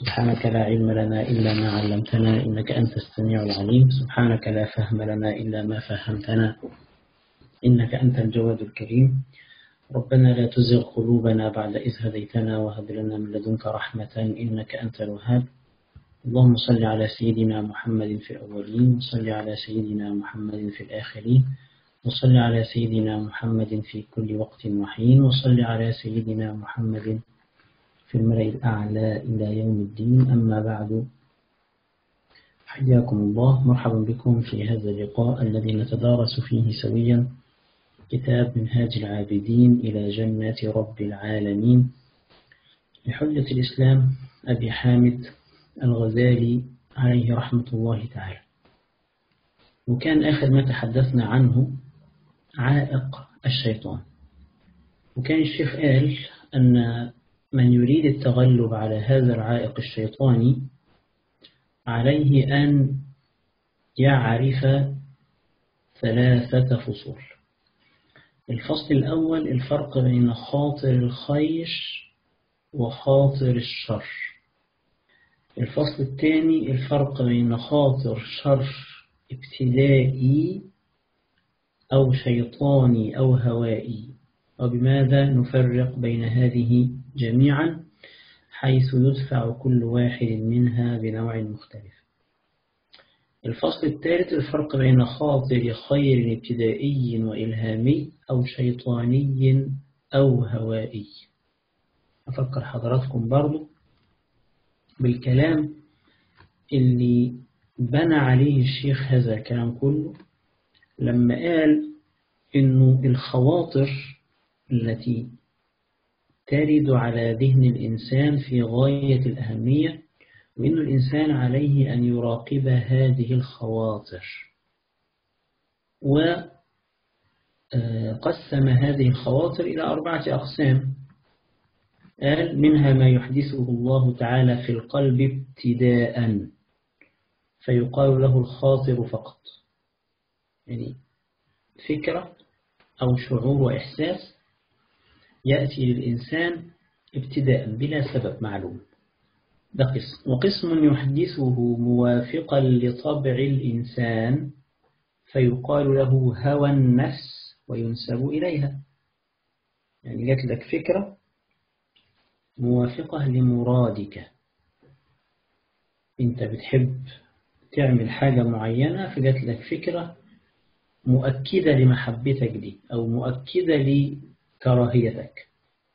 سبحانك لا علم لنا إلا ما علمتنا إنك أنت السميع العليم. سبحانك لا فهم لنا إلا ما فهمتنا إنك أنت الجواد الكريم. ربنا لا تزغ قلوبنا بعد إذ هديتنا وهب لنا من لدنك رحمة إنك أنت الوهاب. اللهم صل على سيدنا محمد في الأولين، وصل على سيدنا محمد في الآخرين، وصل على سيدنا محمد في كل وقت وحين، وصل على سيدنا محمد في الملأ الأعلى إلى يوم الدين. أما بعد، حياكم الله، مرحبا بكم في هذا اللقاء الذي نتدارس فيه سويا كتاب منهاج العابدين إلى جنة رب العالمين لحجة الإسلام أبي حامد الغزالي عليه رحمة الله تعالى. وكان آخر ما تحدثنا عنه عائق الشيطان، وكان الشيخ قال أن من يريد التغلب على هذا العائق الشيطاني عليه أن يعرف 3 فصول. الفصل الأول الفرق بين خاطر الخيش وخاطر الشر. الفصل الثاني الفرق بين خاطر شر ابتدائي أو شيطاني أو هوائي، وبماذا نفرق بين هذه جميعا حيث يدفع كل واحد منها بنوع مختلف. الفصل الثالث الفرق بين خاطر خير ابتدائي وإلهامي أو شيطاني أو هوائي. أفكر حضراتكم برضو بالكلام اللي بنى عليه الشيخ هذا الكلام كله لما قال إنه الخواطر التي ترد على ذهن الإنسان في غاية الأهمية، وإن الإنسان عليه أن يراقب هذه الخواطر. وقسم هذه الخواطر إلى 4 أقسام. قال منها ما يحدثه الله تعالى في القلب ابتداء فيقال له الخاطر فقط، يعني فكرة أو شعور وإحساس يأتي للإنسان ابتداء بلا سبب معلوم، ده قسم. وقسم يحدثه موافقا لطبع الإنسان فيقال له هوى النفس وينسب إليها، يعني جات لك فكرة موافقة لمرادك، انت بتحب تعمل حاجة معينة فجات لك فكرة مؤكدة لمحبتك دي أو مؤكدة لكراهيتك،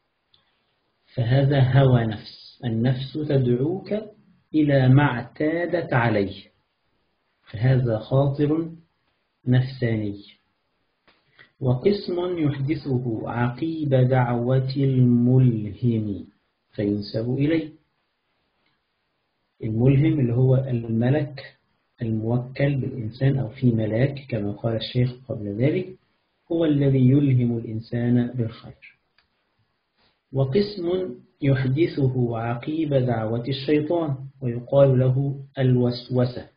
فهذا هوى نفس. النفس تدعوك إلى ما اعتادت عليه، فهذا خاطر نفساني. وقسم يحدثه عقيب دعوة الملهم فينسب إليه. الملهم اللي هو الملك الموكل بالإنسان أو في ملاك كما قال الشيخ قبل ذلك، هو الذي يلهم الإنسان بالخير. وقسم يحدثه عقيب دعوة الشيطان ويقال له الوسوسة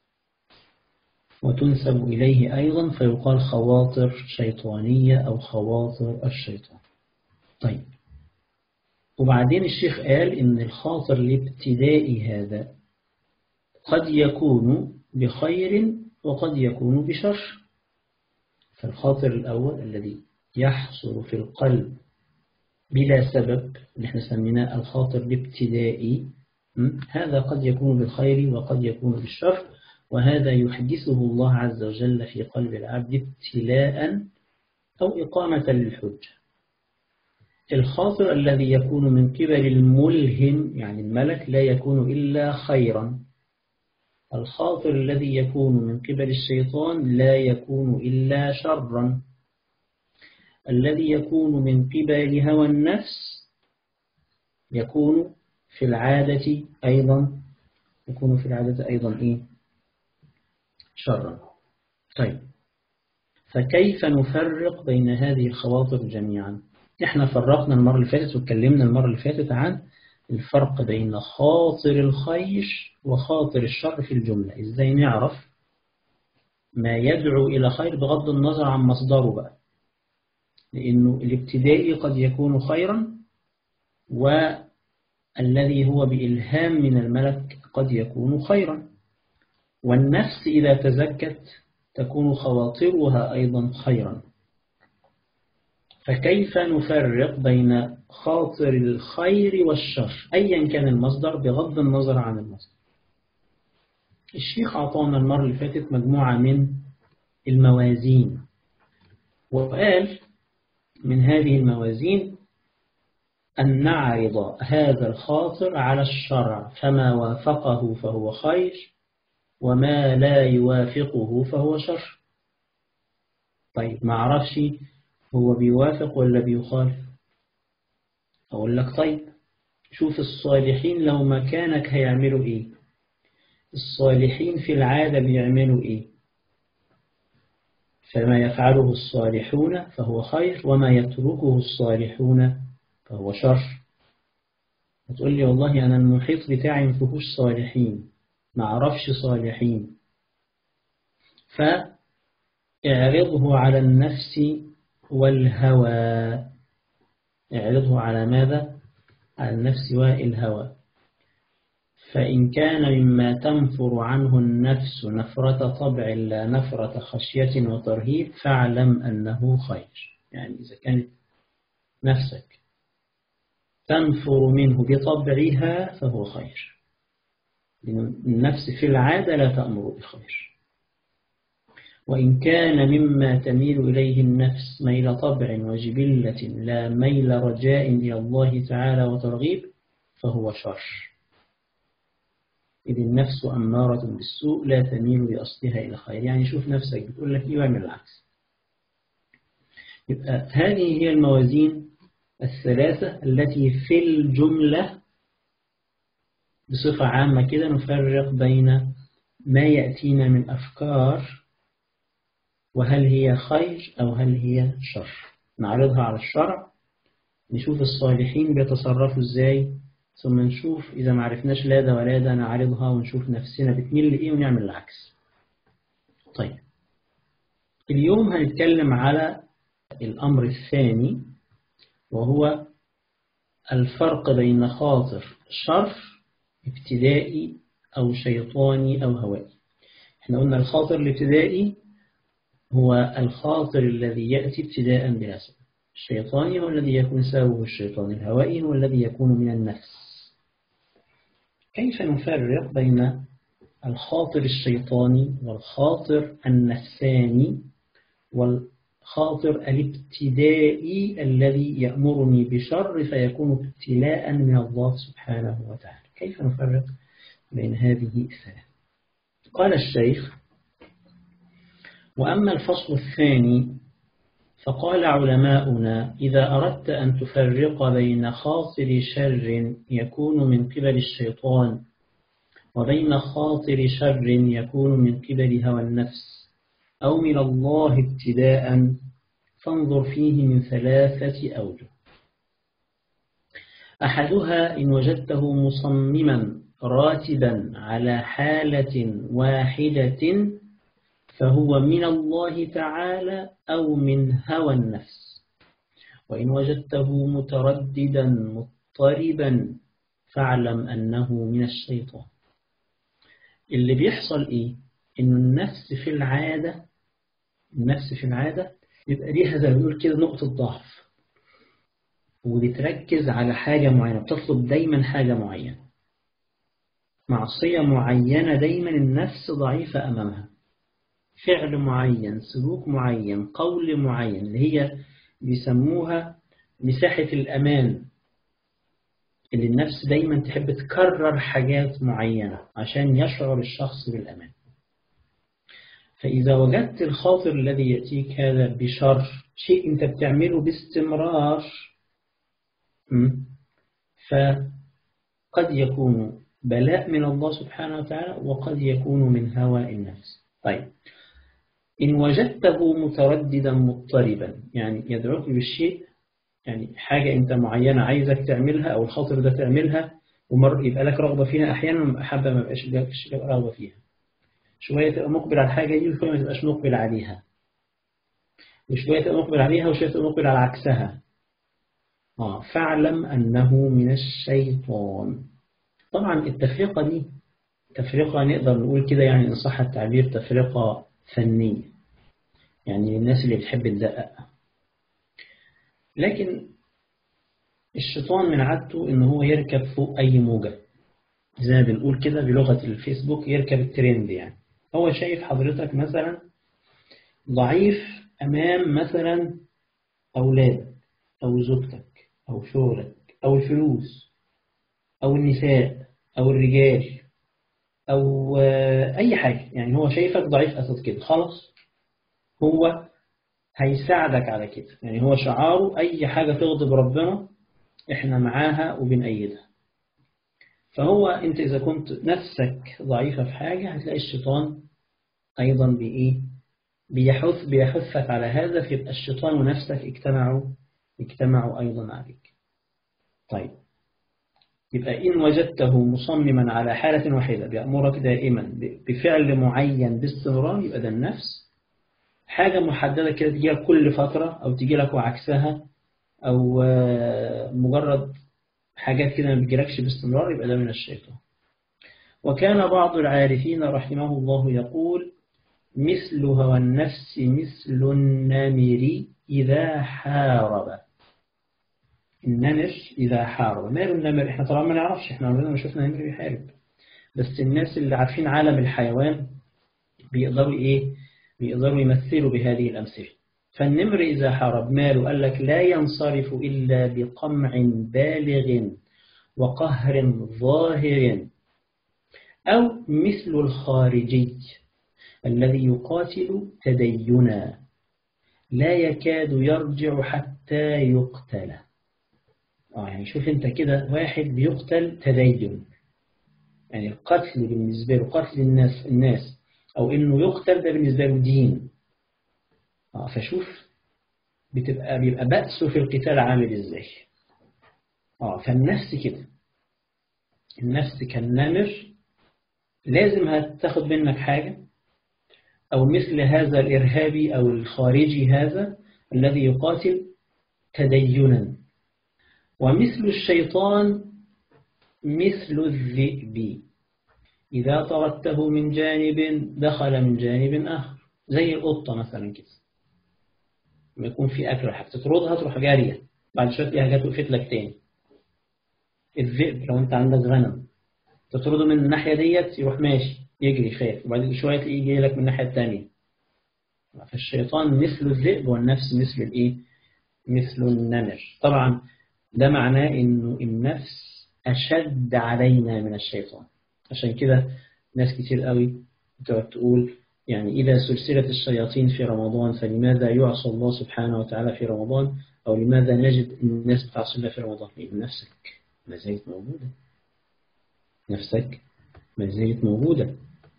وتنسب إليه أيضا فيقال خواطر شيطانية أو خواطر الشيطان. طيب، وبعدين الشيخ قال إن الخاطر الابتدائي هذا قد يكون بخير وقد يكون بشر. فالخاطر الأول الذي يحصل في القلب بلا سبب اللي احنا سميناه الخاطر الابتدائي، هذا قد يكون بالخير وقد يكون بالشر، وهذا يحدثه الله عز وجل في قلب العبد ابتلاء أو إقامة للحجة. الخاطر الذي يكون من قبل الملهم يعني الملك لا يكون إلا خيرا. الخاطر الذي يكون من قبل الشيطان لا يكون إلا شرا. الذي يكون من قبل هوى النفس يكون في العادة أيضا شرا. طيب، فكيف نفرق بين هذه الخواطر جميعا؟ احنا فرقنا المرة اللي فاتت واتكلمنا المرة اللي فاتت عن الفرق بين خاطر الخيش وخاطر الشر في الجملة. ازاي نعرف ما يدعو إلى خير بغض النظر عن مصدره بقى، لأنه الابتدائي قد يكون خيرا الذي هو بإلهام من الملك قد يكون خيرا، والنفس إذا تزكت تكون خواطرها أيضا خيرا. فكيف نفرق بين خاطر الخير والشر أيا كان المصدر بغض النظر عن المصدر؟ الشيخ أعطانا المرة اللي فاتت مجموعة من الموازين، وقال من هذه الموازين أن نعرض هذا الخاطر على الشرع، فما وافقه فهو خير وما لا يوافقه فهو شر. طيب ما أعرفش هو بيوافق ولا بيخالف، أقول لك طيب شوف الصالحين لو مكانك هيعملوا إيه. الصالحين في العادة بيعملوا إيه؟ فما يفعله الصالحون فهو خير وما يتركه الصالحون فهو شر. وتقول لي والله أنا المحيط بتاعي مفيهوش صالحين، ما أعرفش صالحين، فاعرضه على النفس والهوى. اعرضه على ماذا؟ على النفس والهوى. فإن كان مما تنفر عنه النفس نفرة طبع لا نفرة خشية وترهيب فاعلم أنه خير. يعني إذا كانت نفسك تنفر منه بطبعها فهو خير، لأن النفس في العادة لا تأمر بخير. وإن كان مما تميل إليه النفس ميل طبع وجبلة لا ميل رجاء إلى الله تعالى وترغيب فهو شر، إذ النفس أمارة بالسوء لا تميل بأصلها إلى خير. يعني شوف نفسك بتقول لك إيه واعمل العكس. يبقى هذه هي الموازين الثلاثة التي في الجملة بصفة عامة كده نفرق بين ما يأتينا من أفكار وهل هي خير أو هل هي شر. نعرضها على الشرع، نشوف الصالحين بيتصرفوا إزاي، ثم نشوف إذا ما عرفناش لا ده ولا ده نعرضها ونشوف نفسنا بتميل لإيه ونعمل العكس. طيب اليوم هنتكلم على الأمر الثاني، وهو الفرق بين خاطر شر ابتدائي أو شيطاني أو هوائي. احنا قلنا الخاطر الابتدائي هو الخاطر الذي يأتي ابتداء بلا سبب، الشيطاني هو الذي يكون سببه الشيطان، الهوائي هو الذي يكون من النفس. كيف نفرق بين الخاطر الشيطاني والخاطر النفساني والخاطر الابتدائي الذي يأمرني بشر فيكون ابتلاء من الله سبحانه وتعالى؟ كيف نفرق بين هذه الثلاث؟ قال الشيخ: وأما الفصل الثاني فقال علماؤنا: إذا أردت أن تفرق بين خاطر شر يكون من قبل الشيطان وبين خاطر شر يكون من قبل هوى النفس أو من الله ابتداء فانظر فيه من ثلاثة أوجه. أحدها إن وجدته مصمما راتبا على حالة واحدة فهو من الله تعالى أو من هوى النفس، وإن وجدته مترددا مضطربا فاعلم أنه من الشيطان. اللي بيحصل إيه؟ إن النفس في العادة يبقى ليها زي ما بيقول كده نقطة ضعف، وبتركز على حاجة معينة، بتطلب دايما حاجة معينة، معصية معينة دايما النفس ضعيفة أمامها، فعل معين، سلوك معين، قول معين، اللي هي بيسموها مساحة الأمان، اللي النفس دايما تحب تكرر حاجات معينة عشان يشعر الشخص بالأمان. فإذا وجدت الخاطر الذي يأتيك هذا بشر، شيء أنت بتعمله باستمرار، فقد يكون بلاء من الله سبحانه وتعالى وقد يكون من هوى النفس. طيب إن وجدته مترددا مضطربا، يعني يدعوك بالشيء، يعني حاجة أنت معينة عايزك تعملها أو الخاطر ده تعملها، ومر يبقى لك رغبة فيها، أحيانا حابة ما بقاش لك رغبة فيها، شوية تبقى مقبل على الحاجة دي وشوية ما تبقاش مقبل عليها، وشوية تبقى مقبل عليها وشوية تبقى مقبل على عكسها. فاعلم أنه من الشيطان. طبعا التفرقة دي تفرقة نقدر نقول كده، يعني إن صح التعبير تفرقة فنية، يعني للناس اللي بتحب تدقق. لكن الشيطان من عادته إن هو يركب فوق أي موجة، زي ما بنقول كده بلغة الفيسبوك، يركب الترند. يعني هو شايف حضرتك مثلا ضعيف أمام مثلا أولادك أو زوجتك أو شغلك أو الفلوس أو النساء أو الرجال أو أي حاجة. يعني هو شايفك ضعيف أساس كده، خلاص هو هيساعدك على كده. يعني هو شعاره أي حاجة تغضب ربنا إحنا معاها وبنأيدها. فهو أنت إذا كنت نفسك ضعيفة في حاجة هتلاقي الشيطان أيضا بيحثك على هذا، فيبقى الشيطان ونفسك اجتمعوا أيضا عليك. طيب، يبقى إن وجدته مصمما على حالة واحدة بيأمرك دائما بفعل معين باستمرار، يبقى ده النفس. حاجة محددة كده تجي لك كل فترة أو تجي لك وعكسها، أو مجرد حاجات كده ما بتجيلكش باستمرار، يبقى ده من الشيطان. وكان بعض العارفين رحمه الله يقول: مثل هوى النفس مثل النمر إذا حارب. النمر إذا حارب. ماله النمر؟ احنا طبعا ما نعرفش، احنا عمرنا ما شفنا نمر بيحارب، بس الناس اللي عارفين عالم الحيوان بيقدروا يمثلوا بهذه الأمثلة. فالنمر إذا حارب ماله؟ قال لك: لا ينصرف إلا بقمع بالغ وقهر ظاهر، أو مثل الخارجي الذي يقاتل تدينا لا يكاد يرجع حتى يقتل. يعني شوف انت كده، واحد بيقتل تدين، يعني القتل بالنسبة له، قتل الناس أو إنه يقتل ده بالنسبة له دين. فشوف بيبقى بأسه في القتال عامل إزاي. فالنفس كده، النفس كالنمر، لازم هتاخد منك حاجة، أو مثل هذا الإرهابي أو الخارجي هذا الذي يقاتل تدينا. ومثل الشيطان مثل الذئب إذا طردته من جانب دخل من جانب آخر. زي القطة مثلا كده، لما يكون في أكل حاجة تطردها تروح جارية، بعد شوية تلاقيها جت وقفت لك تاني. الذئب لو أنت عندك غنم تطرده من الناحية ديت يروح ماشي يجري خايف، وبعد شوية تلاقيه يجي لك من الناحية التانية. فالشيطان مثل الذئب والنفس مثل الإيه؟ مثل النمر. طبعا ده معناه إنه النفس أشد علينا من الشيطان. عشان كده ناس كتير قوي بتقعد تقول يعني إذا سلسلة الشياطين في رمضان فلماذا يعصى الله سبحانه وتعالى في رمضان، أو لماذا نجد الناس بتعصي الله في رمضان؟ لأن نفسك ما زالت موجودة، نفسك ما زالت موجودة،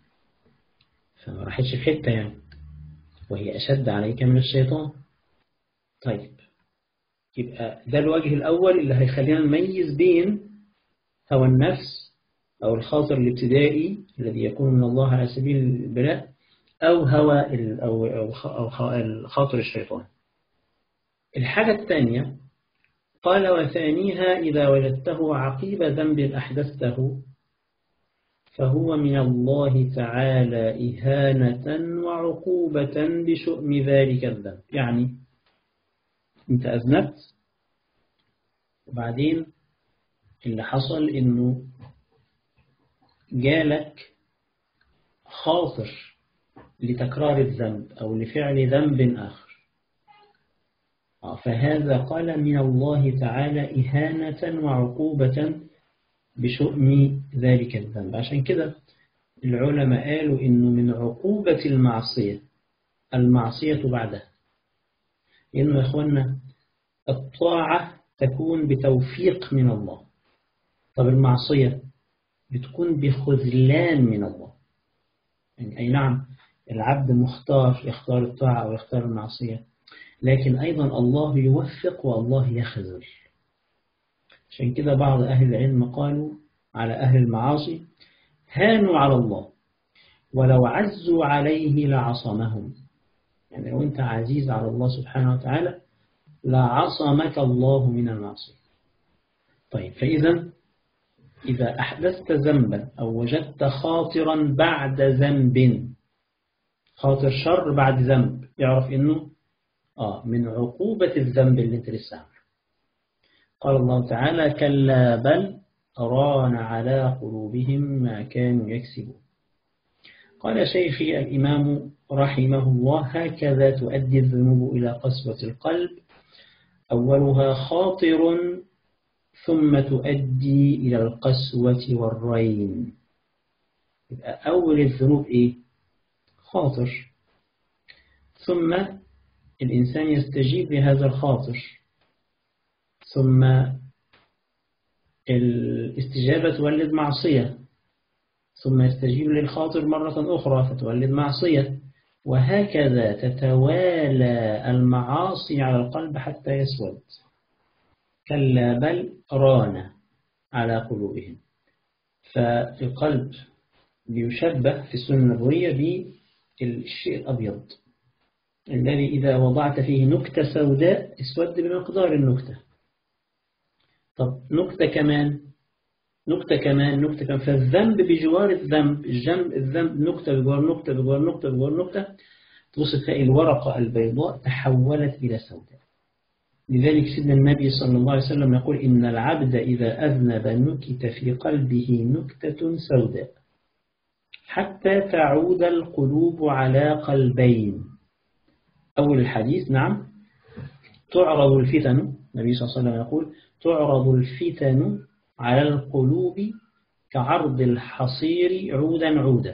فما راحتش في حتة يعني، وهي أشد عليك من الشيطان. طيب، يبقى ده الوجه الأول اللي هيخلينا نميز بين هوى النفس أو الخاطر الابتدائي الذي يكون من الله على سبيل البلاء، أو هوى أو خاطر الشيطان. الحاجة الثانية قال: وثانيها إذا وجدته عقيب ذنب أحدثته فهو من الله تعالى إهانة وعقوبة بشؤم ذلك الذنب. يعني أنت أذنبت، وبعدين اللي حصل إنه جالك خاطر لتكرار الذنب أو لفعل ذنب آخر، فهذا قال من الله تعالى إهانة وعقوبة بشؤم ذلك الذنب. عشان كده العلماء قالوا إنه من عقوبة المعصية بعدها. إنه يا إخوانا الطاعة تكون بتوفيق من الله، طب المعصية بتكون بخذلان من الله. يعني أي نعم العبد مختار يختار الطاعة أو يختار المعصية، لكن أيضا الله يوفق والله يخذل. عشان كده بعض أهل العلم قالوا على أهل المعاصي: هانوا على الله ولو عزوا عليه لعصمهم. يعني لو أنت عزيز على الله سبحانه وتعالى لعصمك الله من المعصية. طيب، إذا أحدثت ذنبا أو وجدت خاطرا بعد ذنب، خاطر شر بعد ذنب، يعرف إنه من عقوبة الذنب اللي انت لسه عامله. قال الله تعالى: كلا بل ران على قلوبهم ما كانوا يكسبون. قال شيخي الإمام رحمه الله: هكذا تؤدي الذنوب إلى قسوة القلب، أولها خاطر ثم تؤدي إلى القسوة والرين. يبقى أول الذنوب إيه؟ خاطر، ثم الإنسان يستجيب لهذا الخاطر، ثم الاستجابة تولد معصية، ثم يستجيب للخاطر مرة أخرى فتولد معصية، وهكذا تتوالى المعاصي على القلب حتى يسود. كلا بل ران على قلوبهم. فالقلب بيشبه في السنة النبوية بالشيء الأبيض الذي إذا وضعت فيه نكتة سوداء اسود بمقدار النكتة. طب نكتة كمان، فالذنب بجوار الذنب، الذنب نكتة بجوار نكتة بجوار نكتة بجوار نكتة، تبص تلاقي الورقة البيضاء تحولت إلى سوداء. لذلك سيدنا النبي صلى الله عليه وسلم يقول: إن العبد إذا أذنب نكت في قلبه نكتة سوداء حتى تعود القلوب على قلبين. أول الحديث: نعم، تعرض الفتن، النبي صلى الله عليه وسلم يقول: تعرض الفتن على القلوب كعرض الحصير عودا عودا.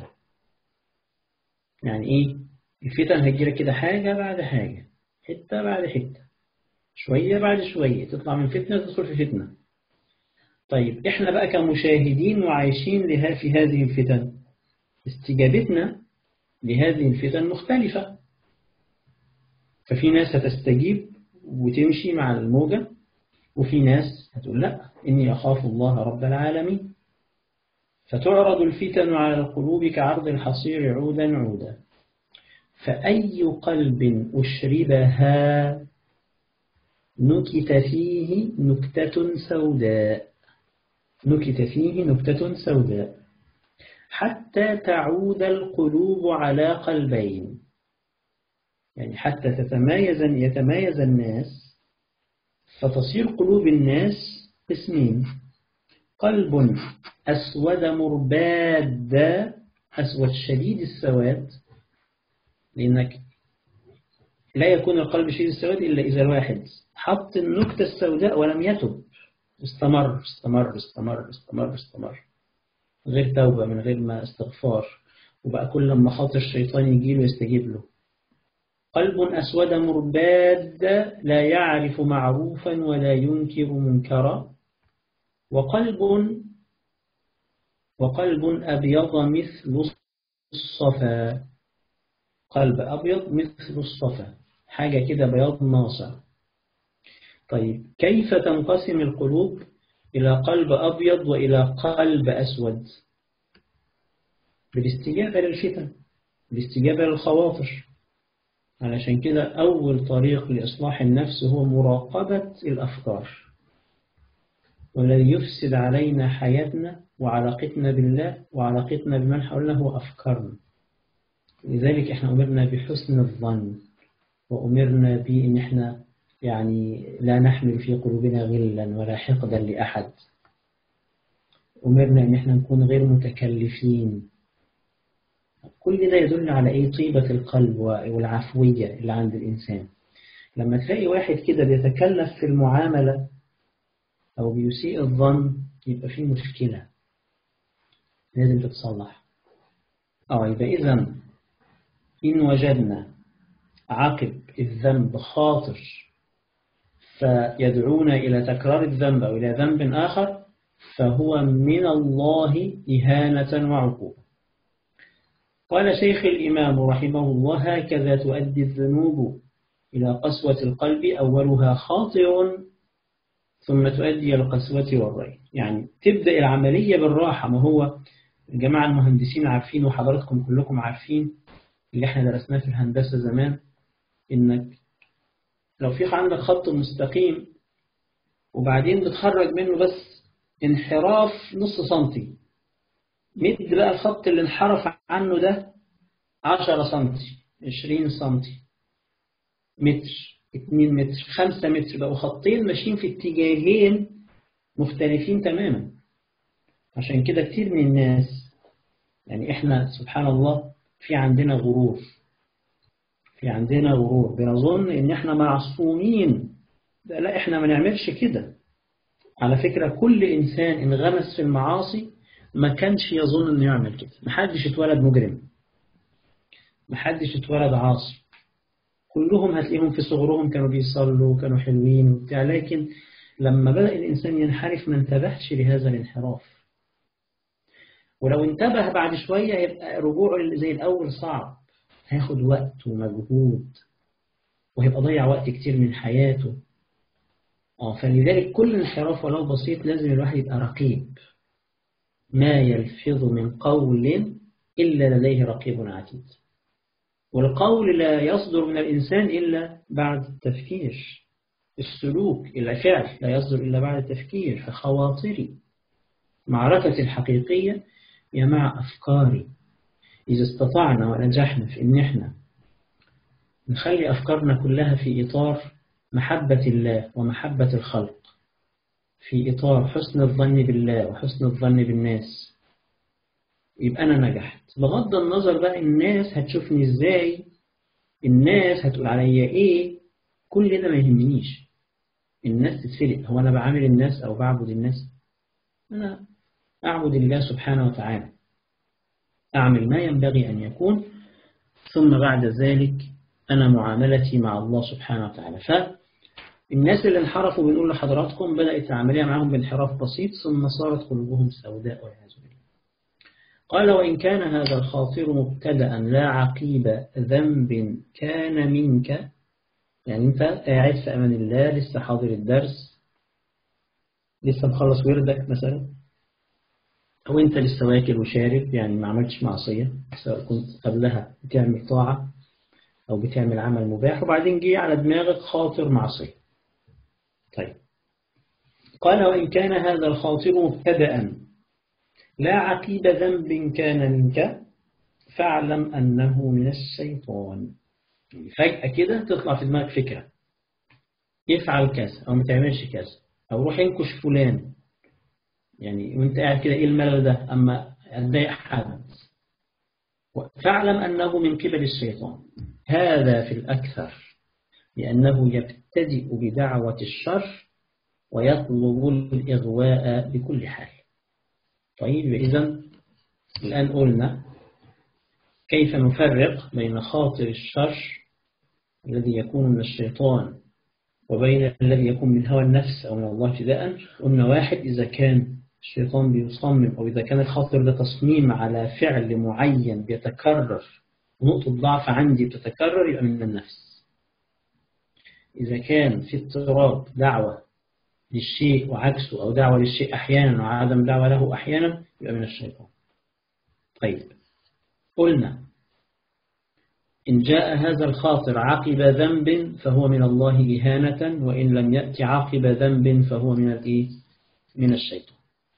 يعني إيه؟ الفتن هتجيلك كده حاجة بعد حاجة، حتة بعد حتة، شوية بعد شوية، تطلع من فتنة تدخل في فتنة. طيب إحنا بقى كمشاهدين وعايشين في هذه الفتن، استجابتنا لهذه الفتن مختلفة. ففي ناس هتستجيب وتمشي مع الموجة، وفي ناس هتقول: لا، إني أخاف الله رب العالمين. فتعرض الفتن على القلوب كعرض الحصير عودا عودا. فأي قلب أشربها نكت فيه نكتة سوداء حتى تعود القلوب على قلبين. يعني حتى يتمايز الناس، فتصير قلوب الناس قسمين: قلب أسود مرباد، أسود شديد السواد، لأنك لا يكون القلب شديد السواد إلا إذا الواحد حط النكتة السوداء ولم يتب، استمر استمر استمر استمر استمر غير توبة، من غير ما استغفار، وبقى كل ما خاطر الشيطان يجيله يستجيب له. قلب أسود مرباد لا يعرف معروفا ولا ينكر منكرا. وقلب أبيض مثل الصفا، قلب أبيض مثل الصفا، حاجة كده بياض ناصع. طيب كيف تنقسم القلوب إلى قلب أبيض وإلى قلب أسود؟ بالاستجابة للفتن، بالاستجابة للخواطر. علشان كده أول طريق لإصلاح النفس هو مراقبة الأفكار. والذي يفسد علينا حياتنا وعلاقتنا بالله وعلاقتنا بمن حولنا هو أفكارنا. لذلك احنا أمرنا بحسن الظن، وأمرنا بأن احنا يعني لا نحمل في قلوبنا غلا ولا حقدا لأحد. أمرنا أن احنا نكون غير متكلفين. كل ده يدل على إيه؟ طيبة القلب والعفوية اللي عند الإنسان. لما تلاقي واحد كده بيتكلف في المعاملة أو بيسيء الظن، يبقى فيه مشكلة لازم تتصلح. يبقى إذن إن وجدنا عقب الذنب خاطر فيدعونا إلى تكرار الذنب أو إلى ذنب آخر، فهو من الله إهانة وعقوبة. قال شيخ الإمام رحمه الله: هكذا تؤدي الذنوب إلى قسوة القلب، أولها خاطر ثم تؤدي إلى القسوة والرين. يعني تبدأ العملية بالراحة. ما هو الجماعة المهندسين عارفين، وحضراتكم كلكم عارفين اللي احنا درسناه في الهندسة زمان، إنك لو في عندك خط مستقيم وبعدين بتخرج منه بس انحراف نص سنتي، مد بقى الخط اللي انحرف عنه ده 10 سنتي، 20 سنتي، متر، 2 متر، 5 متر، بقوا خطين ماشيين في اتجاهين مختلفين تماما. عشان كده كتير من الناس، يعني احنا سبحان الله في عندنا غرور، بنظن ان احنا معصومين. لا، احنا ما نعملش كده. على فكرة كل انسان انغمس في المعاصي ما كانش يظن انه يعمل كده. محدش اتولد مجرم، محدش اتولد عاصي، كلهم هتلاقيهم في صغرهم كانوا بيصلوا وكانوا حلوين وبتاع، لكن لما بدأ الإنسان ينحرف ما انتبهش لهذا الانحراف. ولو انتبه بعد شوية هيبقى رجوعه زي الأول صعب، هياخد وقت ومجهود وهيبقى ضيع وقت كتير من حياته. فلذلك كل انحراف ولو بسيط لازم الواحد يبقى رقيب. ما يلفظ من قول إلا لديه رقيب عتيد. والقول لا يصدر من الإنسان إلا بعد التفكير. السلوك الفعل لا يصدر إلا بعد التفكير. فخواطري معركتي الحقيقية هي مع أفكاري. إذا استطعنا ونجحنا في إن إحنا نخلي أفكارنا كلها في إطار محبة الله ومحبة الخلق، في إطار حسن الظن بالله وحسن الظن بالناس، يبقى أنا نجحت. بغض النظر بقى الناس هتشوفني إزاي، الناس هتقول عليا إيه، كل ده ما يهمنيش. الناس تتفلق، هو أنا بعامل الناس أو بعبد الناس؟ أنا أعبد الله سبحانه وتعالى، أعمل ما ينبغي أن يكون، ثم بعد ذلك أنا معاملتي مع الله سبحانه وتعالى. فالناس اللي انحرفوا بنقول لحضراتكم بدأت العملية معهم بانحراف بسيط ثم صارت قلوبهم سوداء والعياذ بالله. قال وإن كان هذا الخاطر مبتدأ لا عقيب ذنب كان منك، يعني أنت قاعد في أمان الله لسه حاضر الدرس، لسه مخلص وردك مثلا، أو أنت لسه واكل وشارب، يعني ما عملتش معصية، سواء كنت قبلها بتعمل طاعة أو بتعمل عمل مباح، وبعدين جه على دماغك خاطر معصية. طيب، قال وإن كان هذا الخاطر مبتدأ لا عقيب ذنب كان منك فاعلم أنه من الشيطان. فجأة كده تطلع في دماغك فكرة، يفعل كذا أو ما تعملش كذا، أو روح ينكش فلان، يعني وانت قاعد كده ايه الملل ده، أما أتضايق حد، فاعلم أنه من قبل الشيطان. هذا في الأكثر لأنه يبتدئ بدعوة الشر ويطلب الإغواء بكل حال. طيب، إذن الآن قلنا كيف نفرق بين خاطر الشر الذي يكون من الشيطان وبين الذي يكون من هوى النفس أو من الله ابتداء. قلنا واحد، إذا كان الشيطان بيصمم أو إذا كان الخاطر ده تصميم على فعل معين بيتكرر ونقطة ضعف عندي بتتكرر، يبقى من النفس. إذا كان في اضطراب دعوة للشيء وعكسه، أو دعوة للشيء أحيانا وعدم دعوة له أحيانا، يبقى من الشيطان. طيب، قلنا إن جاء هذا الخاطر عقب ذنب فهو من الله إهانة، وإن لم يأتي عقب ذنب فهو من الشيطان.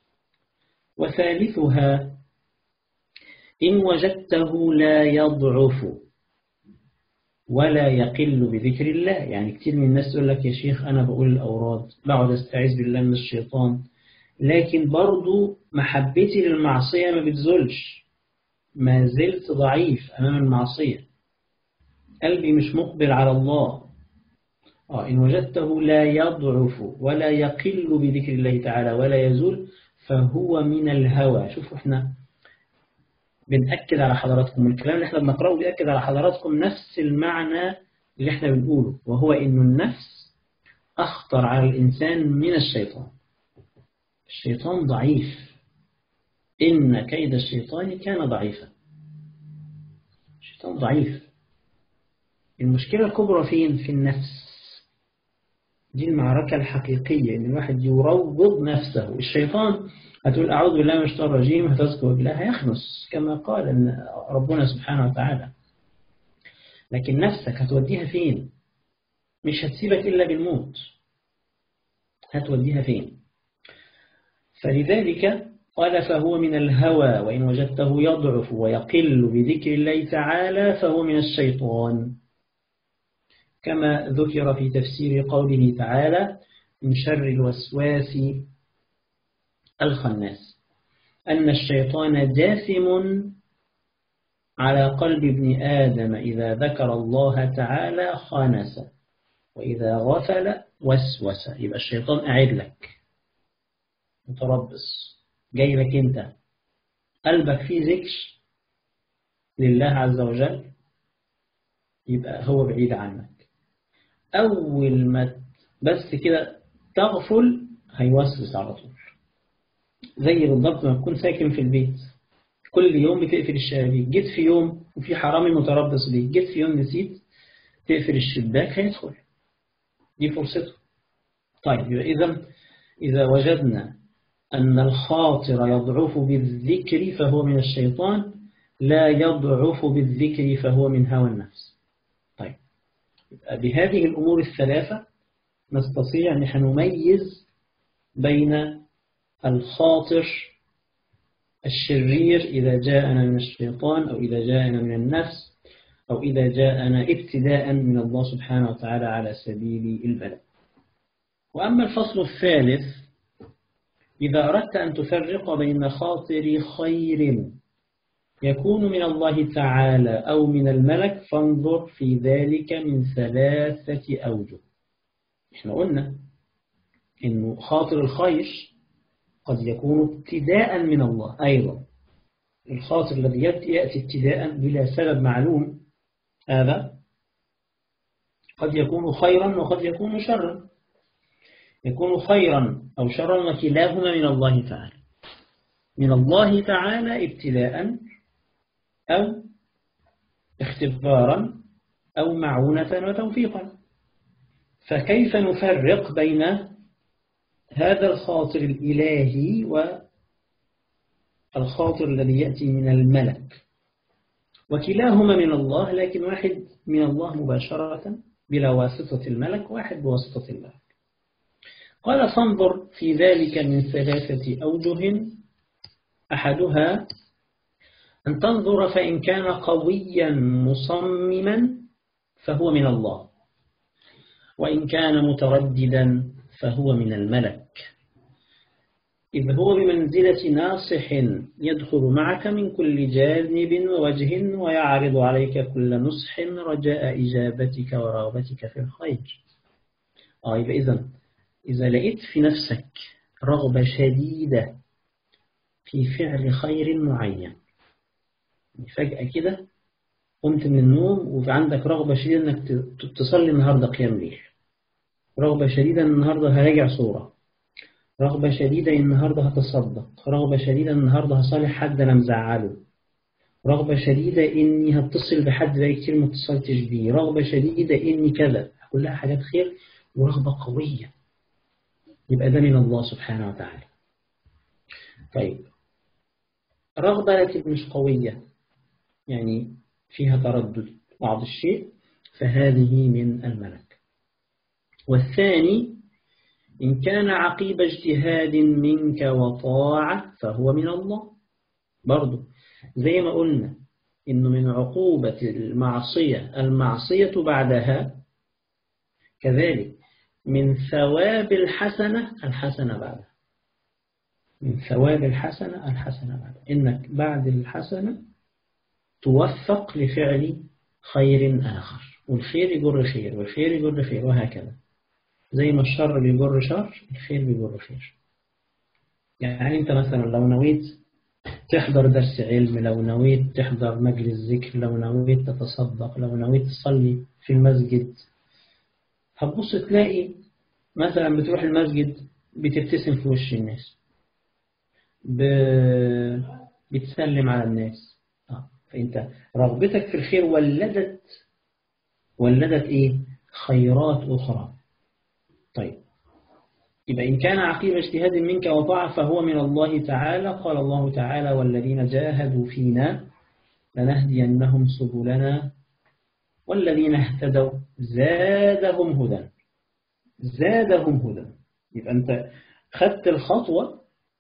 وثالثها إن وجدته لا يضعف ولا يقل بذكر الله. يعني كتير من الناس يقول لك يا شيخ أنا بقول الأوراد، بقعد أستعيذ بالله من الشيطان، لكن برضو محبتي للمعصية ما بتزولش، ما زلت ضعيف أمام المعصية، قلبي مش مقبل على الله. إن وجدته لا يضعف ولا يقل بذكر الله تعالى ولا يزول فهو من الهوى. شوفوا احنا بنأكد على حضراتكم الكلام اللي احنا بنقرأه، بيأكد على حضراتكم نفس المعنى اللي احنا بنقوله، وهو إن النفس أخطر على الإنسان من الشيطان. الشيطان ضعيف، إن كيد الشيطان كان ضعيفا. الشيطان ضعيف. المشكلة الكبرى فين؟ في النفس. دي المعركة الحقيقية، إن الواحد يروض نفسه. الشيطان هتقول أعوذ بالله من الشيطان الرجيم، هتذكر بالله، هيخنس كما قال إن ربنا سبحانه وتعالى. لكن نفسك هتوديها فين؟ مش هتسيبك إلا بالموت، هتوديها فين؟ فلذلك قال فهو من الهوى، وإن وجدته يضعف ويقل بذكر الله تعالى فهو من الشيطان، كما ذكر في تفسير قوله تعالى من شر الوسواس الخناس أن الشيطان جاثم على قلب ابن آدم إذا ذكر الله تعالى خانس، وإذا غفل وسوس. يبقى الشيطان قاعد لك متربص، جاي لك انت قلبك فيه ذكر لله عز وجل، يبقى هو بعيد عنك. أول ما بس كده تغفل هيوسوس على طول، زي بالضبط ما تكون ساكن في البيت كل يوم بتقفل الشبابيك، جيت في يوم وفي حرامي متربص بيك، جيت في يوم نسيت تقفل الشباك هيدخل، دي فرصته. طيب إذا وجدنا أن الخاطر يضعف بالذكر فهو من الشيطان، لا يضعف بالذكر فهو من هوى النفس. طيب بهذه الأمور الثلاثة نستطيع أن نميز بين الخاطر الشرير إذا جاءنا من الشيطان، أو إذا جاءنا من النفس، أو إذا جاءنا ابتداء من الله سبحانه وتعالى على سبيل البلاء. وأما الفصل الثالث، إذا أردت أن تفرق بين خاطر خير يكون من الله تعالى أو من الملك فانظر في ذلك من 3 أوجه. إحنا قلنا إنه خاطر الخير قد يكون ابتداء من الله أيضا، الخاطر الذي يأتي ابتداء بلا سبب معلوم هذا قد يكون خيرا وقد يكون شرا، يكون خيرا أو شرا وكلاهما من الله تعالى، من الله تعالى ابتلاء أو اختبارا أو معونة وتوفيقا. فكيف نفرق بين هذا الخاطر الإلهي والخاطر الذي يأتي من الملك؟ وكلاهما من الله، لكن واحد من الله مباشرة بلا واسطة الملك، واحد بواسطة الملك. قال فانظر في ذلك من 3 أوجه. أحدها أن تنظر فإن كان قويا مصمما فهو من الله، وإن كان مترددا فهو من الملك، إذ هو بمنزلة ناصح يدخل معك من كل جانب ووجه ويعرض عليك كل نصح رجاء إجابتك ورغبتك في الخير. إذا لقيت في نفسك رغبة شديدة في فعل خير معين، فجأة كده قمت من النوم وعندك رغبة شديدة أنك تصلي النهاردة قيام ليل، رغبة شديدة أن النهاردة هراجع صورة، رغبة شديدة أن النهاردة هتصدق، رغبة شديدة أن النهاردة هصالح حد أنا مزعله، رغبة شديدة إني هتصل بحد بقى كتير ما اتصلتش بيه، رغبة شديدة إني كذا، كلها حاجات خير ورغبة قوية، يبقى ده من الله سبحانه وتعالى. طيب رغبة لكن مش قوية، يعني فيها تردد بعض الشيء، فهذه من الملك. والثاني إن كان عقيب اجتهاد منك وطاعة فهو من الله، برضو زي ما قلنا إنه من عقوبة المعصية بعدها، كذلك من ثواب الحسنة بعدها، من ثواب الحسنة بعدها، إنك بعد الحسنة توفق لفعل خير آخر، والخير يجر خير والخير يجر خير، وهكذا زي ما الشر بيجر شر الخير بيجر خير. يعني أنت مثلا لو نويت تحضر درس علم، لو نويت تحضر مجلس ذكر، لو نويت تتصدق، لو نويت تصلي في المسجد، هتبص تلاقي مثلا بتروح المسجد بتبتسم في وش الناس، بتسلم على الناس، فأنت رغبتك في الخير ولدت إيه؟ خيرات أخرى. طيب يبقى إن كان عقيب اجتهاد منك وطاعة فهو من الله تعالى. قال الله تعالى والذين جاهدوا فينا لنهدينهم سبلنا والذين اهتدوا زادهم هدى. زادهم هدى. يبقى أنت خدت الخطوة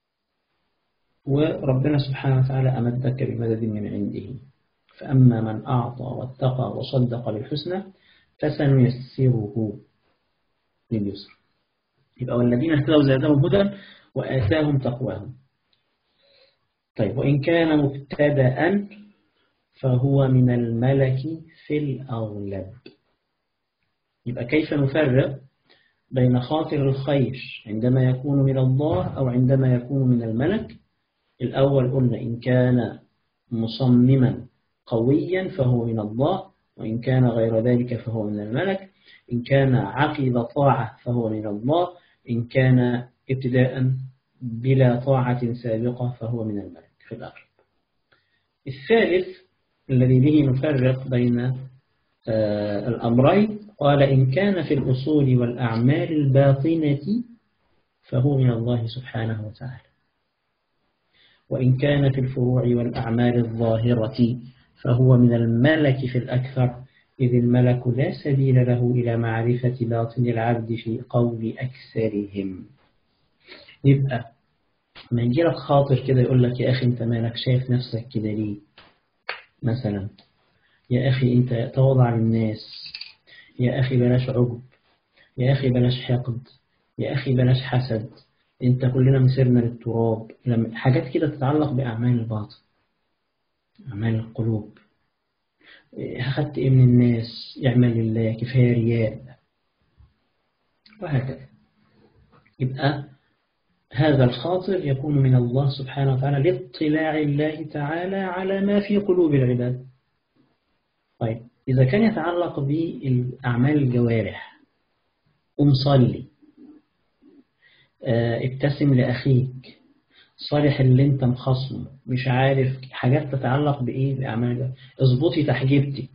وربنا سبحانه وتعالى أمدك بمدد من عنده. فأما من أعطى واتقى وصدق بالحسنى فسنيسره لليسر. يبقى والذين اهتدوا زادهم هدى وآتاهم تقواهم. طيب وإن كان مبتدأ فهو من الملك في الأغلب. يبقى كيف نفرق بين خاطر الخير عندما يكون من الله أو عندما يكون من الملك؟ الأول قلنا إن كان مصمما قويا فهو من الله، وإن كان غير ذلك فهو من الملك. إن كان عقب طاعة فهو من الله، إن كان ابتداء بلا طاعة سابقة فهو من الملك في الأغلب. الثالث الذي به نفرق بين الأمرين قال إن كان في الأصول والأعمال الباطنة فهو من الله سبحانه وتعالى، وإن كان في الفروع والأعمال الظاهرة فهو من الملك في الأكثر، إذ الملك لا سبيل له إلى معرفة باطن العبد في قول أكثرهم. يبقى ما يجي لك خاطر كده يقول لك يا أخي أنت مالك شايف نفسك كده ليه؟ مثلا يا أخي أنت تواضع للناس، يا أخي بلاش عجب، يا أخي بلاش حقد، يا أخي بلاش حسد، أنت كلنا مسيرنا للتراب. حاجات كده تتعلق بأعمال الباطن، أعمال القلوب. أخذت إيه من الناس؟ يعمل لله، كفاية رياء، وهكذا. يبقى هذا الخاطر يكون من الله سبحانه وتعالى لاطلاع الله تعالى على ما في قلوب العباد. طيب إذا كان يتعلق بالأعمال الجوارح، قم صلي، ابتسم لأخيك، صالح اللي انت مخصمه، مش عارف حاجات تتعلق بإيه؟ بأعمال الجوارح. اظبطي تحجيبتك،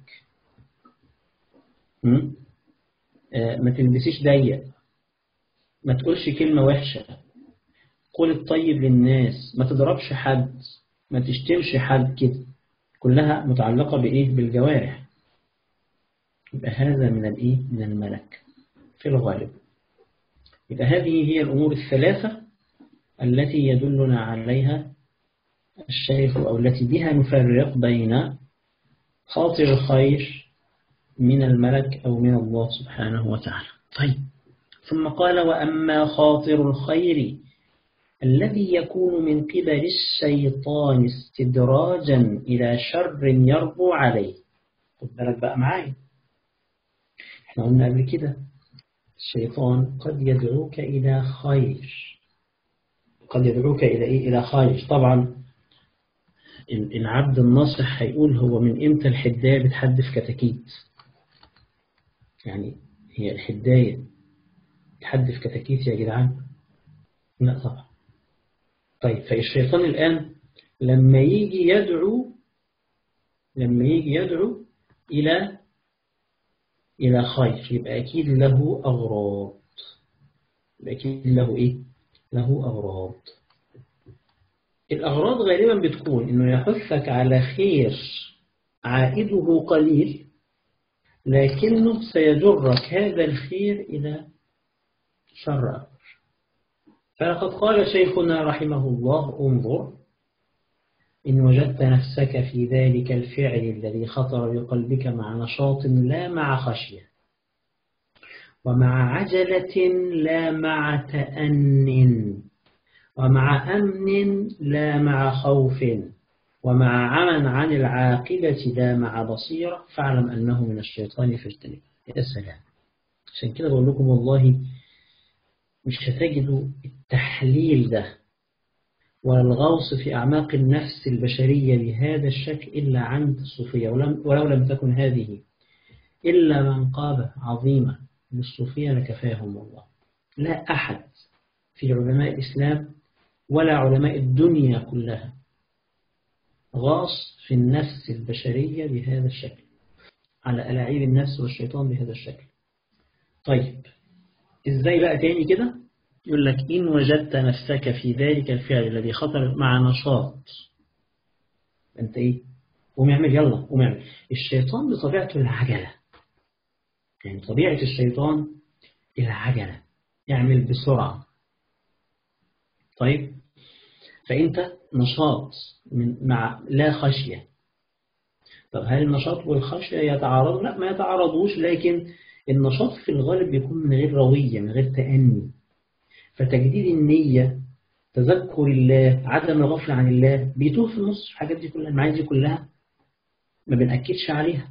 ما تلبسيش ضيق، ما تقولش كلمة وحشة، قول الطيب للناس، ما تضربش حد، ما تشتمش حد، كده كلها متعلقة بإيه؟ بالجوارح. يبقى هذا من الإيه؟ من الملك في الغالب. يبقى هذه هي الأمور الثلاثة التي يدلنا عليها الشيخ، أو التي بها نفرق بين خاطر الخير من الملك أو من الله سبحانه وتعالى. طيب ثم قال وأما خاطر الخير الذي يكون من قبل الشيطان استدراجا إلى شر يربو عليه. خد بالك بقى معايا، احنا قلنا قبل كده الشيطان قد يدعوك إلى خير، قد يدعوك إلى إيه؟ إلى خير. طبعا العبد الناصح هيقول هو من إمتى الحداية بتحدف كتاكيت؟ يعني هي الحداية تحدف كتاكيت يا جدعان؟ لا طبعا. طيب فالشيطان الآن لما يجي يدعو إلى خير يبقى أكيد له أغراض. يبقى أكيد له إيه؟ له أغراض. الأغراض غالبا بتكون إنه يحثك على خير عائده قليل، لكنه سيجرك هذا الخير إلى شر أكبر. فلقد قال شيخنا رحمه الله انظر إن وجدت نفسك في ذلك الفعل الذي خطر بقلبك مع نشاط لا مع خشية، ومع عجلة لا مع تأن، ومع أمن لا مع خوف، ومع عمى عن العاقبة لا مع بصيرة، فاعلم أنه من الشيطان فاجتنبه. يا سلام. عشان كده بقول لكم والله مش هتجدوا التحليل ده ولا الغوص في أعماق النفس البشرية بهذا الشكل إلا عند الصوفية، ولو لم تكن هذه إلا منقابة عظيمة للصوفية لكفاهم الله. لا أحد في علماء الإسلام ولا علماء الدنيا كلها غاص في النفس البشرية بهذا الشكل، على ألاعيب النفس والشيطان بهذا الشكل. طيب إزاي بقى تاني كده؟ يقول لك إن وجدت نفسك في ذلك الفعل الذي خطر مع نشاط، أنت إيه؟ قوم اعمل، يلا قوم اعمل. الشيطان بطبيعته العجلة، يعني طبيعة الشيطان العجلة، يعمل بسرعة. طيب، فأنت نشاط مع لا خشية. طب هل النشاط والخشية يتعارض؟ لا، ما يتعارضوش، لكن النشاط في الغالب بيكون من غير روية، من غير تأني. فتجديد النية، تذكر الله، عدم الغفلة عن الله، بيتوه في النص. الحاجات دي كلها، المعاني دي كلها ما بنأكدش عليها.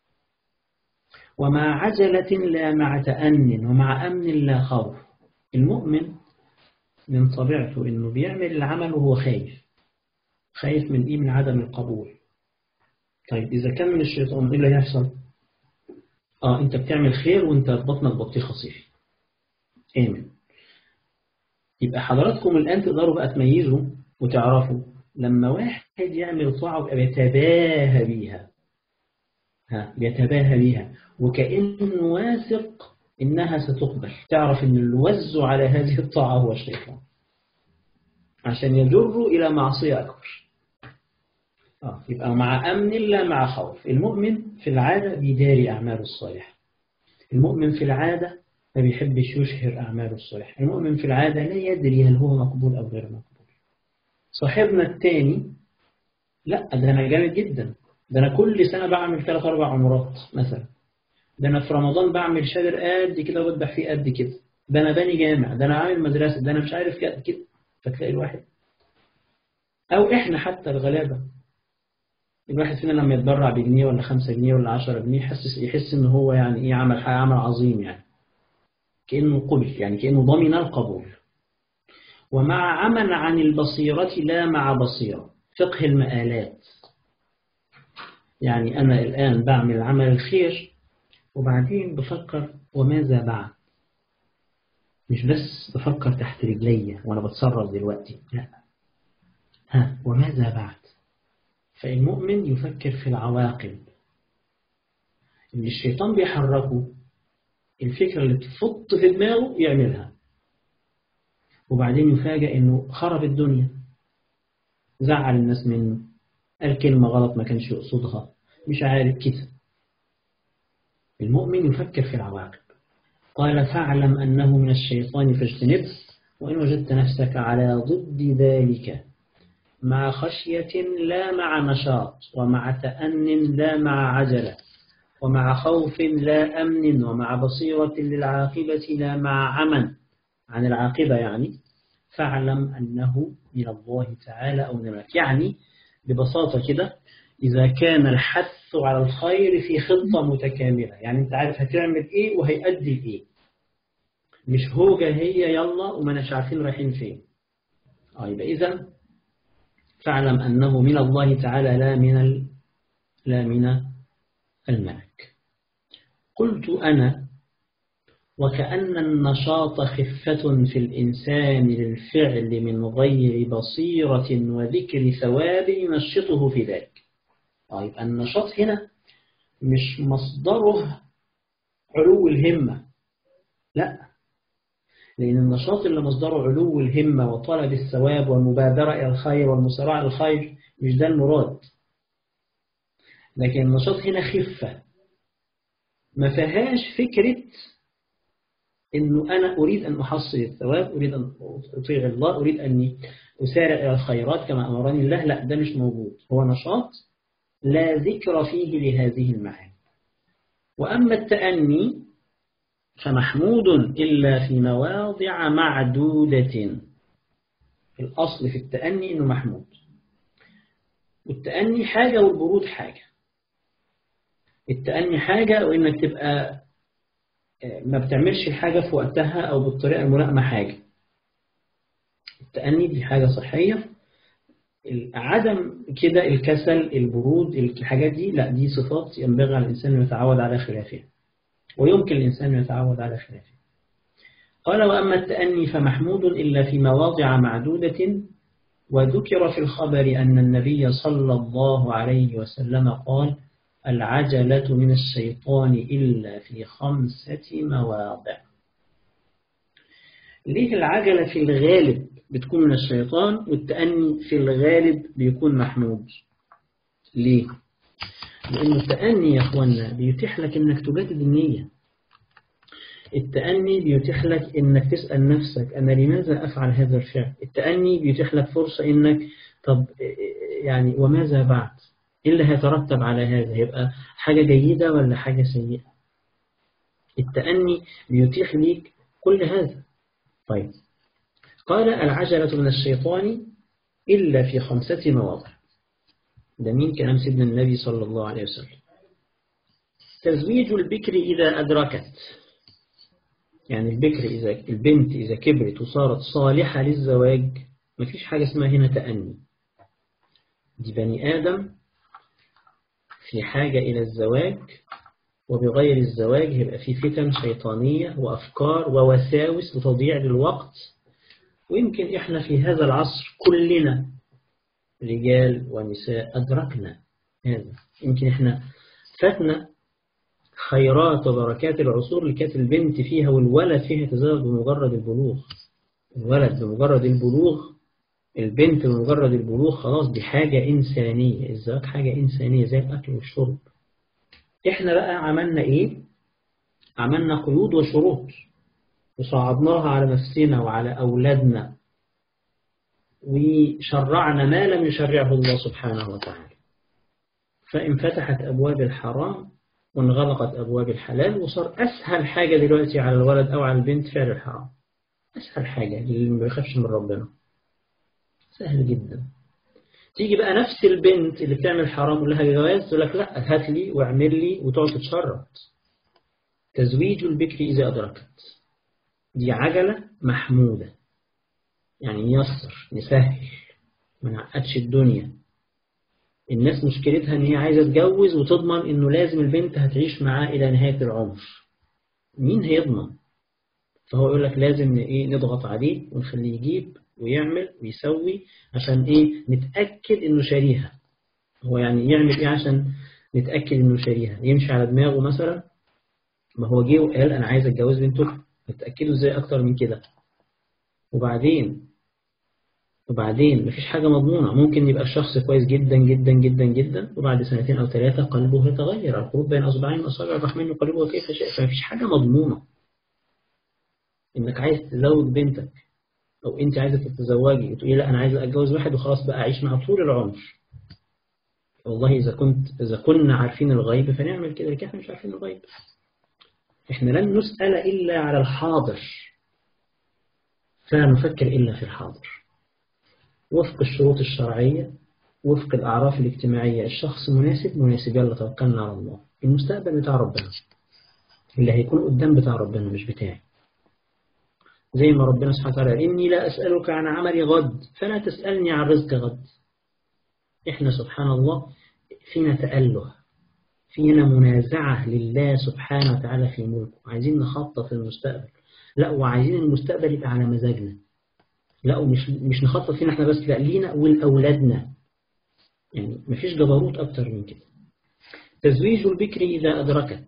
ومع عجلة لا مع تأن، ومع أمن لا خوف. المؤمن من طبيعته إنه بيعمل العمل وهو خايف. خايف من إيه؟ من عدم القبول. طيب إذا كان من الشيطان إيه اللي هيحصل؟ أنت بتعمل خير وأنت بطنك بطيخة صيفي آمن. يبقى حضراتكم الآن تقدروا بقى تميزوا وتعرفوا لما واحد يعمل طاعة ويبقى بيتباهى بيها، بيتباهى بيها وكأنه واثق إنها ستقبل، تعرف إن الوز على هذه الطاعة هو الشيطان عشان يجروا إلى معصية أكبر. يبقى مع أمن لا مع خوف. المؤمن في العادة بيداري أعماله الصالحة. المؤمن في العادة ما بيحبش يشهر أعماله الصالحة. المؤمن في العادة لا يدري هل هو مقبول أو غير مقبول. صاحبنا الثاني لا، ده أنا جامد جدا، ده أنا كل سنة بعمل 3-4 عمرات مثلا، ده أنا في رمضان بعمل شادر قد كده وبذبح فيه قد كده، ده أنا باني جامع، ده أنا عامل مدرسة، ده أنا مش عارف كده. فتلاقي الواحد، أو إحنا حتى الغلابة، الواحد فينا لما يتبرع بجنيه ولا 5 جنيه ولا 10 جنيه يحس إن هو يعني إيه، عمل حاجة، عمل عظيم، يعني كأنه قبل، يعني كأنه ضمن القبول. ومع عمل عن البصيرة لا مع بصيرة. فقه المآلات، يعني أنا الآن بعمل عمل الخير وبعدين بفكر وماذا بعد. مش بس بفكر تحت رجلي وأنا بتصرف دلوقتي، لا، وماذا بعد. فالمؤمن يفكر في العواقب اللي الشيطان بيحركه، الفكرة اللي تفط في دماغه يعملها، وبعدين يفاجأ إنه خرب الدنيا، زعل الناس منه، قال كلمة غلط ما كانش يقصدها، مش عارف كده. المؤمن يفكر في العواقب. قال فاعلم أنه من الشيطان فاجتنبه، وإن وجدت نفسك على ضد ذلك مع خشية لا مع نشاط، ومع تأن لا مع عجلة، ومع خوف لا أمن، ومع بصيرة للعاقبة لا مع عمى عن العاقبة، يعني فاعلم أنه من الله تعالى أو منك. يعني ببساطة كده، إذا كان الحث على الخير في خطة متكاملة، يعني أنت عارف هتعمل إيه وهيأدي لإيه، مش هوجة هي يلا وما نش عارفين رايحين فين. يبقى إذن فاعلم أنه من الله تعالى لا من الملك. قلت أنا وكأن النشاط خفة في الإنسان للفعل من غير بصيرة وذكر ثواب ينشطه في ذلك. يبقى النشاط هنا مش مصدره علو الهمة، لا، لأن النشاط اللي مصدره علو الهمة وطلب الثواب والمبادرة إلى الخير والمسارعة إلى الخير مش ده المراد. لكن النشاط هنا خفة، ما فيهاش فكرة إنه أنا أريد أن أحصل الثواب، أريد أن أطيع الله، أريد أن أسارع إلى الخيرات كما أمرني الله، لا، ده مش موجود. هو نشاط لا ذكر فيه لهذه المعاني. وأما التأني فمحمود إلا في مواضع معدودة. الأصل في التأني إنه محمود، والتأني حاجة والبرود حاجة. التأني حاجة وإنك تبقى ما بتعملش الحاجة في وقتها أو بالطريقة الملائمة حاجة. التأني دي حاجة صحية. عدم كده الكسل، البرود، الحاجات دي لا، دي صفات ينبغي على الإنسان أن يتعود على خلافها، ويمكن الإنسان أن يتعود على خلافها. قال وأما التأني فمحمود إلا في مواضع معدودة. وذكر في الخبر أن النبي صلى الله عليه وسلم قال العجلة من الشيطان إلا في 5 مواضع. ليه العجلة في الغالب بتكون من الشيطان والتأني في الغالب بيكون محمود؟ ليه؟ لأن التأني يا أخوانا بيتيح لك أنك تجدد النية. التأني بيتيح لك إنك تسأل نفسك أنا لماذا أفعل هذا الفعل. التأني بيتيح لك فرصة إنك طب يعني وماذا بعد، إيه اللي هيترتب على هذا، هيبقى حاجة جيدة ولا حاجة سيئة. التأني بيتيح ليك كل هذا. طيب قال العجلة من الشيطان إلا في 5 مواضع. ده مين كلام سيدنا النبي صلى الله عليه وسلم. تزويج البكر إذا أدركت، يعني البنت إذا كبرت وصارت صالحة للزواج مفيش حاجة اسمها هنا تأني. دي بني آدم في حاجة إلى الزواج، وبغير الزواج هيبقى في فتن شيطانية وأفكار ووساوس وتضييع للوقت. ويمكن إحنا في هذا العصر كلنا رجال ونساء أدركنا هذا. يمكن إحنا فاتنا خيرات وبركات العصور اللي كانت البنت فيها والولد فيها يتزوج بمجرد البلوغ. الولد بمجرد البلوغ، البنت بمجرد البلوغ خلاص دي حاجة إنسانية. الزواج حاجة إنسانية زي الأكل والشرب. إحنا بقى عملنا إيه؟ عملنا قيود وشروط وصعدناها على نفسنا وعلى أولادنا، وشرعنا ما لم يشرعه الله سبحانه وتعالى. فانفتحت أبواب الحرام وانغلقت أبواب الحلال، وصار أسهل حاجة دلوقتي على الولد أو على البنت فعل الحرام. أسهل حاجة اللي ما بيخافش من ربنا، سهل جدا. تيجي بقى نفس البنت اللي بتعمل حرام ولها جواز تقول لك لا هات لي واعمل لي وتقعد تتشرط. تزويج البكر إذا أدركت، دي عجلة محمودة، يعني نيسر نسهل ما نعقدش الدنيا. الناس مشكلتها ان هي عايزة تتجوز وتضمن انه لازم البنت هتعيش معاه الى نهاية العمر. مين هيضمن؟ فهو يقول لك لازم ايه نضغط عليه ونخليه يجيب ويعمل ويسوي عشان ايه نتأكد انه شاريها. هو يعني يعمل ايه عشان نتأكد انه شاريها؟ يمشي على دماغه مثلا؟ ما هو جه وقال انا عايز اتجوز بنتك، نتأكدوا ازاي اكتر من كده؟ وبعدين مفيش حاجة مضمونة. ممكن يبقى الشخص كويس جدا جدا جدا جدا وبعد 2 أو 3 قلبه يتغير. القلوب بين أصبعين من أصابع الرحمن يقلبها كيف شاء. فمفيش حاجة مضمونة. إنك عايز تزوج بنتك أو أنت عايزة تتزوجي وتقولي لا أنا عايزة أتجوز واحد وخلاص بقى أعيش معه طول العمر. والله إذا كنا عارفين الغيب فنعمل كده، لكن إحنا مش عارفين الغيب. إحنا لن نسأل إلا على الحاضر، فلا نفكر إلا في الحاضر وفق الشروط الشرعية، وفق الأعراف الاجتماعية. الشخص مناسب يلا توكلنا على الله. المستقبل بتاع ربنا، اللي هيكون قدام بتاع ربنا مش بتاعي. زي ما ربنا سبحانه وتعالى إني لا أسألك عن عمل غد فلا تسألني عن رزق غد. إحنا سبحان الله فينا تأله، فينا منازعة لله سبحانه وتعالى في ملكه. عايزين نخطط المستقبل، لا وعايزين المستقبل يبقى على مزاجنا، لا ومش نخطط فينا احنا بس، لا لينا ولأولادنا. يعني مفيش جبروت أكتر من كده. تزويج البكر إذا أدركت،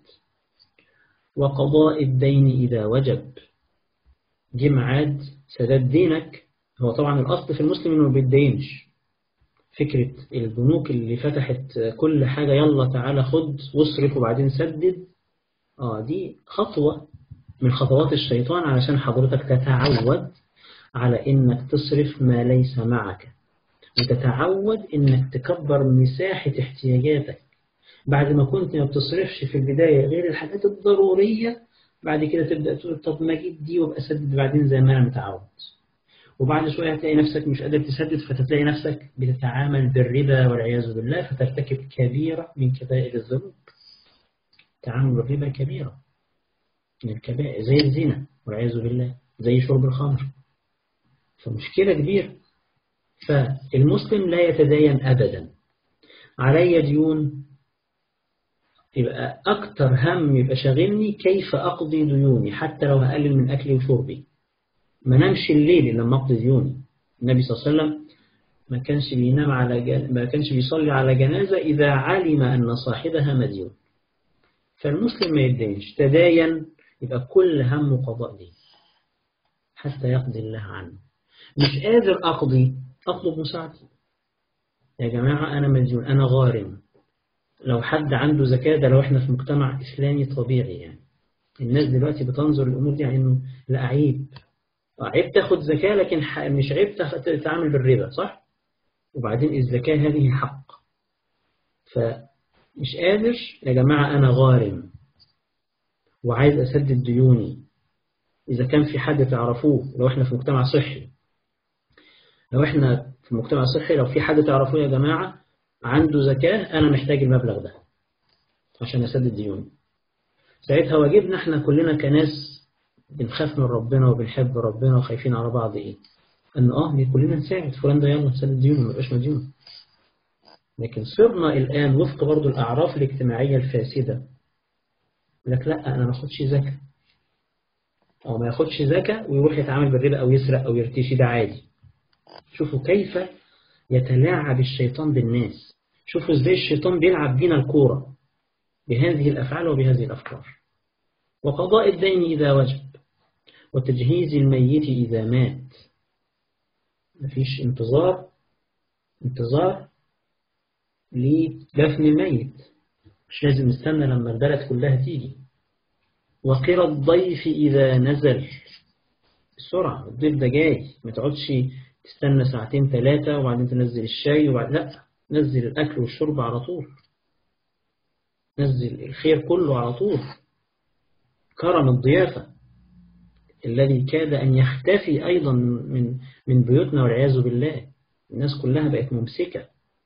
وقضاء الدين إذا وجب. جه ميعاد سداد دينك. هو طبعا الأصل في المسلم إنه ما بيتدينش. فكرة البنوك اللي فتحت كل حاجة يلا تعالى خد واصرف وبعدين سدد، دي خطوة من خطوات الشيطان علشان حضرتك تتعود على إنك تصرف ما ليس معك، وتتعود إنك تكبر مساحة احتياجاتك. بعد ما كنت ما بتصرفش في البداية غير الحاجات الضرورية، بعد كده تبدأ تقول طب ما أجيب دي وابقى أسدد بعدين زي ما أنا متعود. وبعد شوية هتلاقي نفسك مش قادر تسدد، فتلاقي نفسك بتتعامل بالربا والعياذ بالله، فترتكب كبيرة من كبائر الذنوب. تعامل بالربا كبيرة من الكبائر، زي الزنا والعياذ بالله، زي شرب الخمر. فمشكلة كبيرة. فالمسلم لا يتدين أبدا. علي ديون، يبقى أكتر هم يبقى شاغلني كيف أقضي ديوني، حتى لو هقلل من أكلي وشربي. ما نمشي الليل لما أقضي ديوني. النبي صلى الله عليه وسلم ما كانش بيصلي على جنازة إذا علم أن صاحبها مديون. فالمسلم ما يدينش، تداين يبقى كل هم قضاء دين حتى يقضي الله عنه. مش قادر أقضي، أطلب مساعدة. يا جماعة أنا مديون، أنا غارم. لو حد عنده زكاة، ده لو احنا في مجتمع إسلامي طبيعي يعني، الناس دلوقتي بتنظر الأمور دي على إنه لا عيب، عيب تاخد زكاة لكن مش عيب تتعامل بالربا، صح؟ وبعدين الزكاة هذه حق، فمش قادر يا جماعة أنا غارم وعايز أسدد ديوني. إذا كان في حد تعرفوه، لو إحنا في مجتمع صحي، لو في حد تعرفوه يا جماعة عنده زكاة، أنا محتاج المبلغ ده عشان أسدد ديوني، ساعتها واجبنا إحنا كلنا كناس بنخاف من ربنا وبنحب ربنا وخايفين على بعض إيه؟ إن كلنا نساعد فلان ده، يلا نسدد ديونه ما يبقاش مديون. لكن صرنا الآن وفق برضو الأعراف الاجتماعية الفاسدة، لك لا أنا ما أخدش زكاة، أو ما ياخدش زكاة ويروح يتعامل بالربا أو يسرق أو يرتشي، ده عادي. شوفوا كيف يتلاعب الشيطان بالناس، شوفوا إزاي الشيطان بيلعب بينا الكورة بهذه الأفعال وبهذه الأفكار. وقضاء الدين إذا وجب، وتجهيز الميت إذا مات. مفيش انتظار لدفن الميت، مش لازم نستنى لما البلد كلها تيجي. وقرى الضيف إذا نزل، بسرعة، الضيف ده جاي، ما تقعدش تستنى ساعتين 3 وبعدين تنزل الشاي لا، نزل الأكل والشرب على طول، نزل الخير كله على طول. كرم الضيافة الذي كاد أن يختفي أيضا من بيوتنا والعياذ بالله، الناس كلها بقت ممسكة.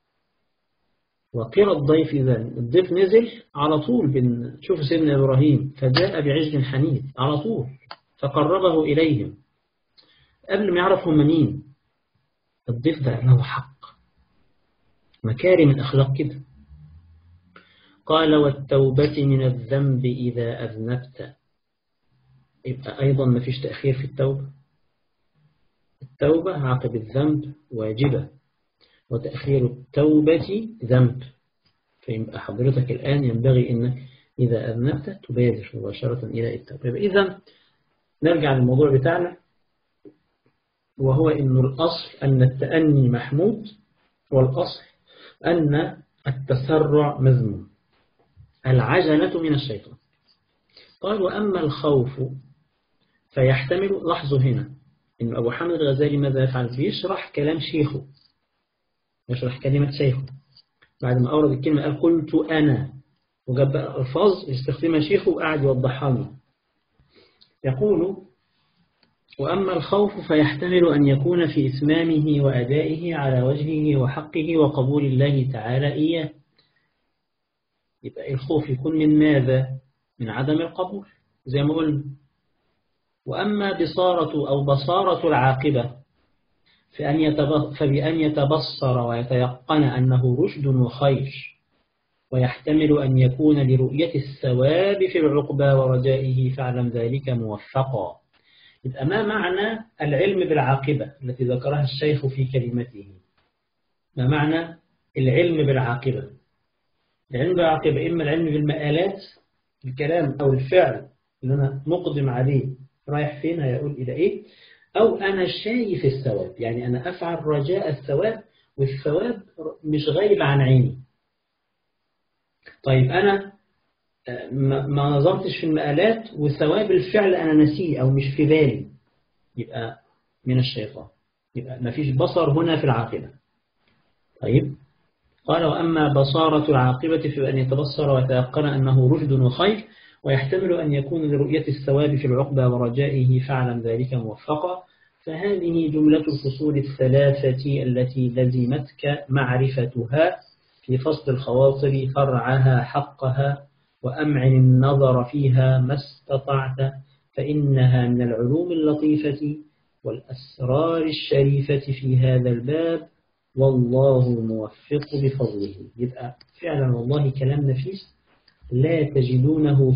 وقرى الضيف إذا الضيف نزل على طول، شوف سيدنا إبراهيم فجاء بعجل حنيذ على طول فقربه إليهم قبل ما يعرف هم مين. الضيف ده له حق، مكارم الأخلاق كده. قال والتوبة من الذنب إذا أذنبت، يبقى أيضا ما فيش تأخير في التوبة. التوبة عقب الذنب واجبة، وتأخير التوبة ذنب. فيبقى حضرتك الآن ينبغي أنك إذا أذنبت تبادر مباشرة إلى التوبة. إذا نرجع للموضوع بتاعنا، وهو أن الأصل أن التأني محمود، والأصل أن التسرع مذموم، العجلة من الشيطان. قال وأما الخوف فيحتمل، لاحظوا هنا إن أبو حامد الغزالي ماذا يفعل؟ بيشرح كلام شيخه، يشرح كلمة شيخه، بعد ما أورد الكلمة قال قلت أنا، وجاب بقى ألفاظ يستخدمها شيخه وقعد يوضحها لنا. يقول وأما الخوف فيحتمل أن يكون في إتمامه وأدائه على وجهه وحقه وقبول الله تعالى إياه. يبقى الخوف يكون من ماذا؟ من عدم القبول زي ما قلنا. وأما بصارة العاقبة فبأن يتبصر ويتيقن أنه رشد وخير، ويحتمل أن يكون لرؤية الثواب في العقبى ورجائه فاعلم ذلك موفقا. يبقى ما معنى العلم بالعاقبة التي ذكرها الشيخ في كلمته؟ ما معنى العلم بالعاقبة؟ العلم بالعاقبة إما العلم بالمآلات، الكلام أو الفعل اللي أنا مقدم عليه رايح فين، هيقول إلى إيه، أو أنا شايف الثواب، يعني أنا أفعل رجاء الثواب والثواب مش غايب عن عيني. طيب أنا ما نظرتش في المآلات وثواب الفعل أنا نسيه أو مش في بالي، يبقى من الشيطان، يبقى ما فيش بصر هنا في العاقبة. طيب قال وأما بصارة العاقبة فبأن يتبصر ويتيقن أنه رشد وخير، ويحتمل أن يكون لرؤية الثواب في العقبى ورجائه فاعلم ذلك موفقا. فهذه جملة الفصول الثلاثة التي لزمتك معرفتها في فصل الخواطر، فرعها حقها وأمعن النظر فيها ما استطعت، فإنها من العلوم اللطيفة والأسرار الشريفة في هذا الباب، والله الموفق بفضله. يبقى فعلا والله كلام نفيس لا تجدونه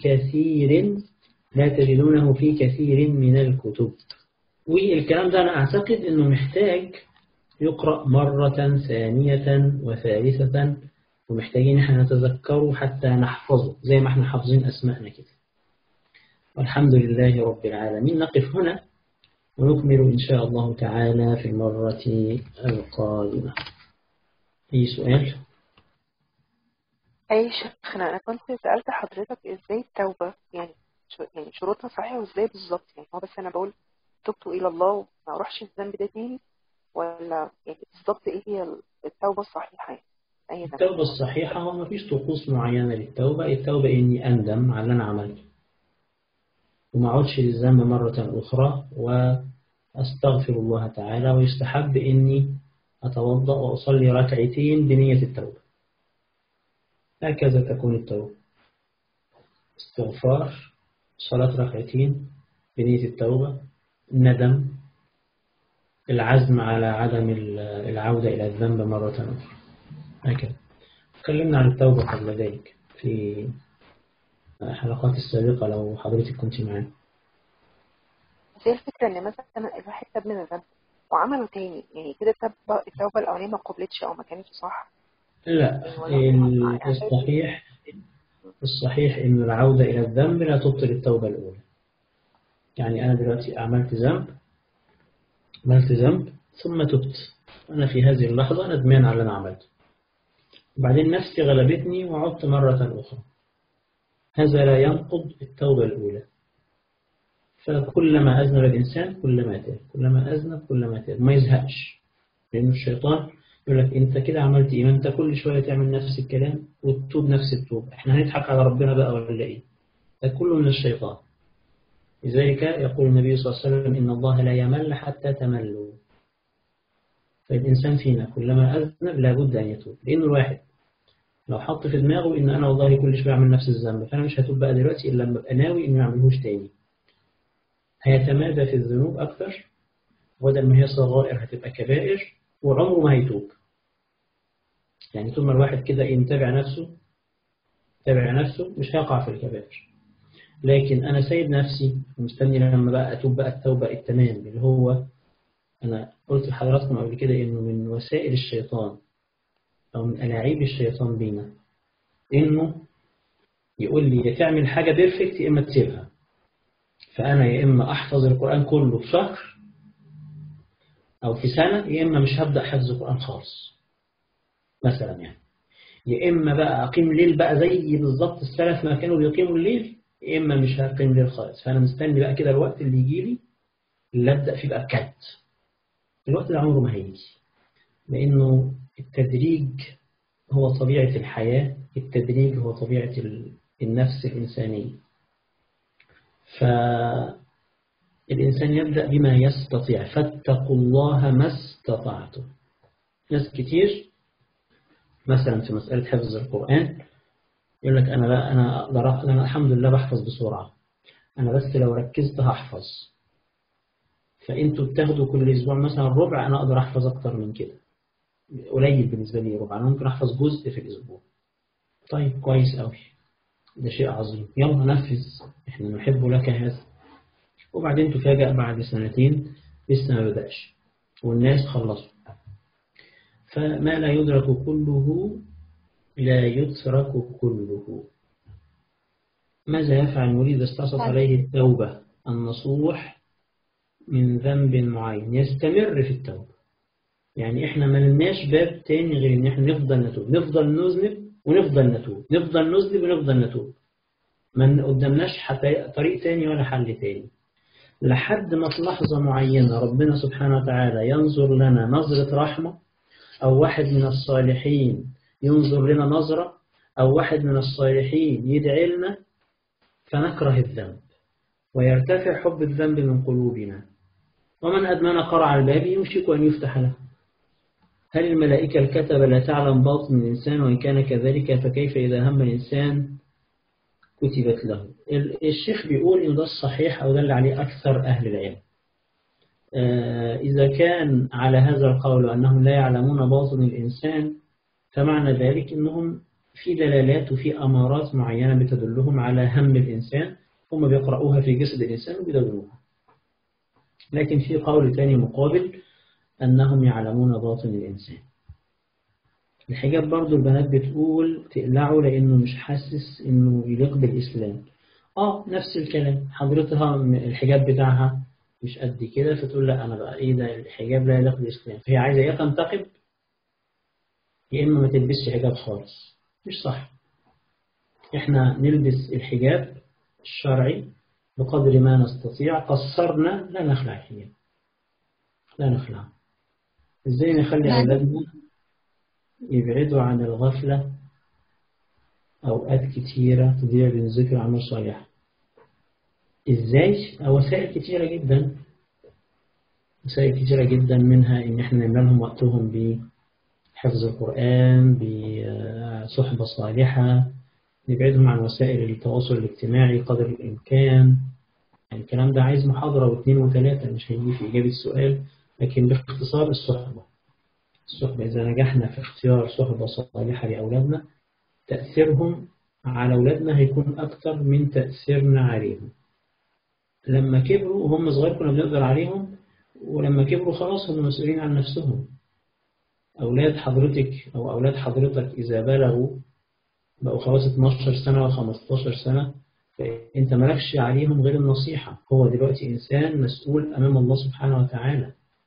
في كثير من الكتب. والكلام ده أنا أعتقد أنه محتاج يقرأ مرة ثانية وثالثة، ومحتاجين احنا نتذكره حتى نحفظه زي ما احنا حافظين أسماءنا كده. والحمد لله رب العالمين. نقف هنا ونكمل إن شاء الله تعالى في المرة القادمة. أي سؤال؟ أي شيخنا، أنا كنت سألت حضرتك إزاي التوبة، يعني يعني شروطها صحيحة وازاي بالظبط؟ يعني هو بس انا بقول تبت الى الله وما اروحش الذنب ده تاني، ولا يعني بالظبط ايه هي التوبة الصحيحة يعني اي ذنب؟ التوبة الصحيحة هو ما فيش طقوس معينة للتوبة. التوبة إني أندم على اللي أنا عملته وما أعودش للذنب مرة أخرى وأستغفر الله تعالى، ويستحب إني أتوضأ وأصلي ركعتين بنية التوبة. هكذا تكون التوبة: استغفار، صلاة ركعتين بنية التوبة، الندم، العزم على عدم العودة إلى الذنب مرة أخرى. هكذا تكلمنا عن التوبة قبل ذلك في الحلقات السابقة لو حضرتك كنت معنا. بس هي الفكرة ان مثلا الواحد تاب من الذنب وعمله تاني، يعني كده التوبة الاولانية ما قبلتش او ما كانتش صح لا، يعني، ولا يعني شايف ايه؟ الصحيح إن العودة إلى الذنب لا تبطل التوبة الأولى. يعني أنا دلوقتي عملت ذنب ثم تبت، أنا في هذه اللحظة ندمان على اللي أنا عملته، وبعدين نفسي غلبتني وعدت مرة أخرى، هذا لا ينقض التوبة الأولى. فكلما أذنب الإنسان كلما تاب، كلما أذنب كلما تاب، ما يزهقش. لأن الشيطان يقول لك أنت كده عملت إيه؟ ما أنت كل شوية تعمل نفس الكلام وتتوب نفس التوب، إحنا هنضحك على ربنا بقى ولا إيه؟ ده كله من الشيطان. لذلك يقول النبي صلى الله عليه وسلم إن الله لا يمل حتى تملوا. فالإنسان فينا كلما أذنب لابد أن يتوب، لأنه الواحد لو حط في دماغه إن أنا والله كل شوية أعمل نفس الذنب فأنا مش هتوب بقى دلوقتي إلا لما أبقى ناوي إني ما أعملهوش تاني، هيتمادى في الذنوب أكثر، بدل ما هي صغائر هتبقى كبائر، وعمره ما هيتوب. يعني طول ما الواحد كده يتابع نفسه مش هيقع في الكبائر. لكن أنا سايب نفسي ومستني لما بقى أتوب بقى التوبة التمام، اللي هو أنا قلت لحضراتكم قبل كده إنه من وسائل الشيطان أو من ألاعيب الشيطان بينا إنه يقول لي يا تعمل حاجة بيرفكت يا إما تسيبها. فأنا يا إما أحفظ القرآن كله في شهر أو في سنة، يا إما مش هبدأ حفظ القرآن خالص مثلا يعني. يا إما بقى أقيم ليل بقى زي بالظبط السلف ما كانوا بيقيموا الليل، يا إما مش هقيم ليل خالص. فأنا مستني بقى كده الوقت اللي يجي لي اللي أبدأ فيه بقى بجد. الوقت ده عمره ما هيجي، لأنه التدريج هو طبيعة الحياة، التدريج هو طبيعة النفس الإنسانية. فالإنسان يبدأ بما يستطيع، فاتقوا الله ما استطعتم. ناس كتير مثلا في مسألة حفظ القرآن يقول لك أنا الحمد لله بحفظ بسرعة، أنا بس لو ركزت هحفظ. فأنتوا بتاخدوا كل أسبوع مثلا ربع، أنا أقدر أحفظ أكتر من كده. قليل بالنسبة لي ربع، أنا ممكن أحفظ جزء في الأسبوع. طيب كويس أوي، ده شيء عظيم، يلا نفذ، إحنا نحب لك هذا. وبعدين تفاجأ بعد سنتين لسه ما بدأش والناس خلصوا. فما لا يدرك كله لا يترك كله. ماذا يفعل المريد إذا استعصت عليه التوبة النصوح من ذنب معين؟ يستمر في التوبة. يعني إحنا ما لناش باب تاني غير إن إحنا نفضل نتوب، نفضل نذنب ونفضل نتوب، نفضل نذنب ونفضل نتوب. ما قدامناش طريق تاني ولا حل تاني، لحد ما في لحظة معينة ربنا سبحانه وتعالى ينظر لنا نظرة رحمة، أو واحد من الصالحين ينظر لنا نظرة، أو واحد من الصالحين يدعي لنا فنكره الذنب ويرتفع حب الذنب من قلوبنا. ومن أدمن قرع الباب يوشك أن يفتح له. هل الملائكة الكتبة لا تعلم باطن الإنسان؟ وإن كان كذلك فكيف إذا هم الإنسان كتبت له. الشيخ بيقول إن ده الصحيح أو دل عليه أكثر أهل العلم. إذا كان على هذا القول أنهم لا يعلمون باطن الإنسان، فمعنى ذلك أنهم في دلالات وفي أمارات معينة بتدلهم على هم الإنسان، هم بيقرأوها في جسد الإنسان وبيدونوها. لكن في قول ثاني مقابل أنهم يعلمون باطن الإنسان. الحجاب برضو البنات بتقول تقلعه لأنه مش حاسس أنه يليق بالإسلام. نفس الكلام، حضرتها الحجاب بتاعها مش قد كده فتقول لا أنا بقى إيه ده الحجاب لا يليق بالإسلام، فهي عايزة يا تنتقب يا إما ما تلبسش حجاب خالص. مش صح. إحنا نلبس الحجاب الشرعي بقدر ما نستطيع. قصرنا لا نخلع الحجاب، لا نخلع. إزاي نخلي يعني أولادنا يبعدوا عن الغفلة؟ أوقات كتيرة تضيع بين ذكر عمل صالح. إزاي؟ وسائل كتيرة جدا، وسائل كتيرة جدا، منها إن إحنا نملى لهم وقتهم بحفظ القرآن، بصحبة صالحة، نبعدهم عن وسائل التواصل الاجتماعي قدر الإمكان. يعني الكلام ده عايز محاضرة واثنين وثلاثة، مش هيجي في إجابة السؤال، لكن باختصار الصحبة إذا نجحنا في اختيار صحبة صالحة لأولادنا، تأثيرهم على أولادنا هيكون أكتر من تأثيرنا عليهم. لما كبروا وهم صغير كنا بنقدر عليهم، ولما كبروا خلاص هم مسؤولين عن نفسهم. أولاد حضرتك أو أولاد حضرتك إذا بقوا خلاص 12 سنة و15 سنة، فأنت مالكش عليهم غير النصيحة. هو دلوقتي إنسان مسؤول أمام الله سبحانه وتعالى،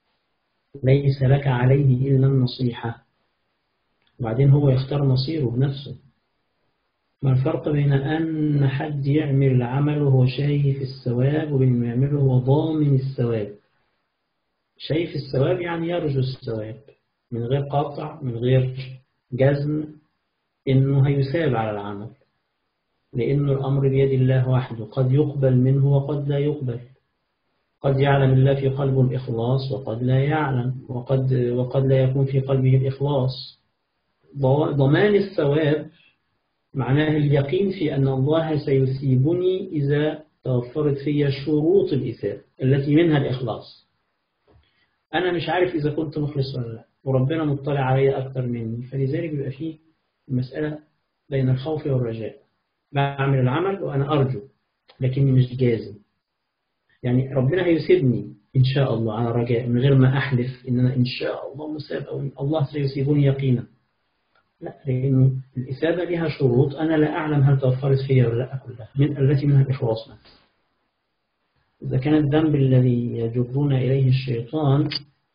ليس لك عليه إلا النصيحة، وبعدين هو يختار مصيره بنفسه. ما الفرق بين أن حد يعمل العمل وهو شايف الثواب، وبين ما يعمله وهو ضامن الثواب؟ شايف الثواب يعني يرجو الثواب من غير قاطع، من غير جزم إنه هيثاب على العمل، لأن الأمر بيد الله وحده، قد يقبل منه وقد لا يقبل، قد يعلم الله في قلبه الإخلاص وقد لا يعلم، وقد لا يكون في قلبه الإخلاص. ضمان الثواب معناه اليقين في أن الله سيثيبني إذا توفرت في شروط الإثابة التي منها الإخلاص. أنا مش عارف إذا كنت مخلص ولا لا، وربنا مطلع علي أكتر مني، فلذلك بيبقى فيه المسألة بين الخوف والرجاء. بعمل العمل وأنا أرجو لكني مش جازم، يعني ربنا هيثيبني إن شاء الله على رجاء من غير ما أحلف إن أنا إن شاء الله مثاب أو إن الله سيثيبني يقينا. لا، لأنه الإثابة لها شروط أنا لا أعلم هل توفرت فيها ولا لا كلها، من التي منها الإخلاص. إذا كان الذنب الذي يجرون إليه الشيطان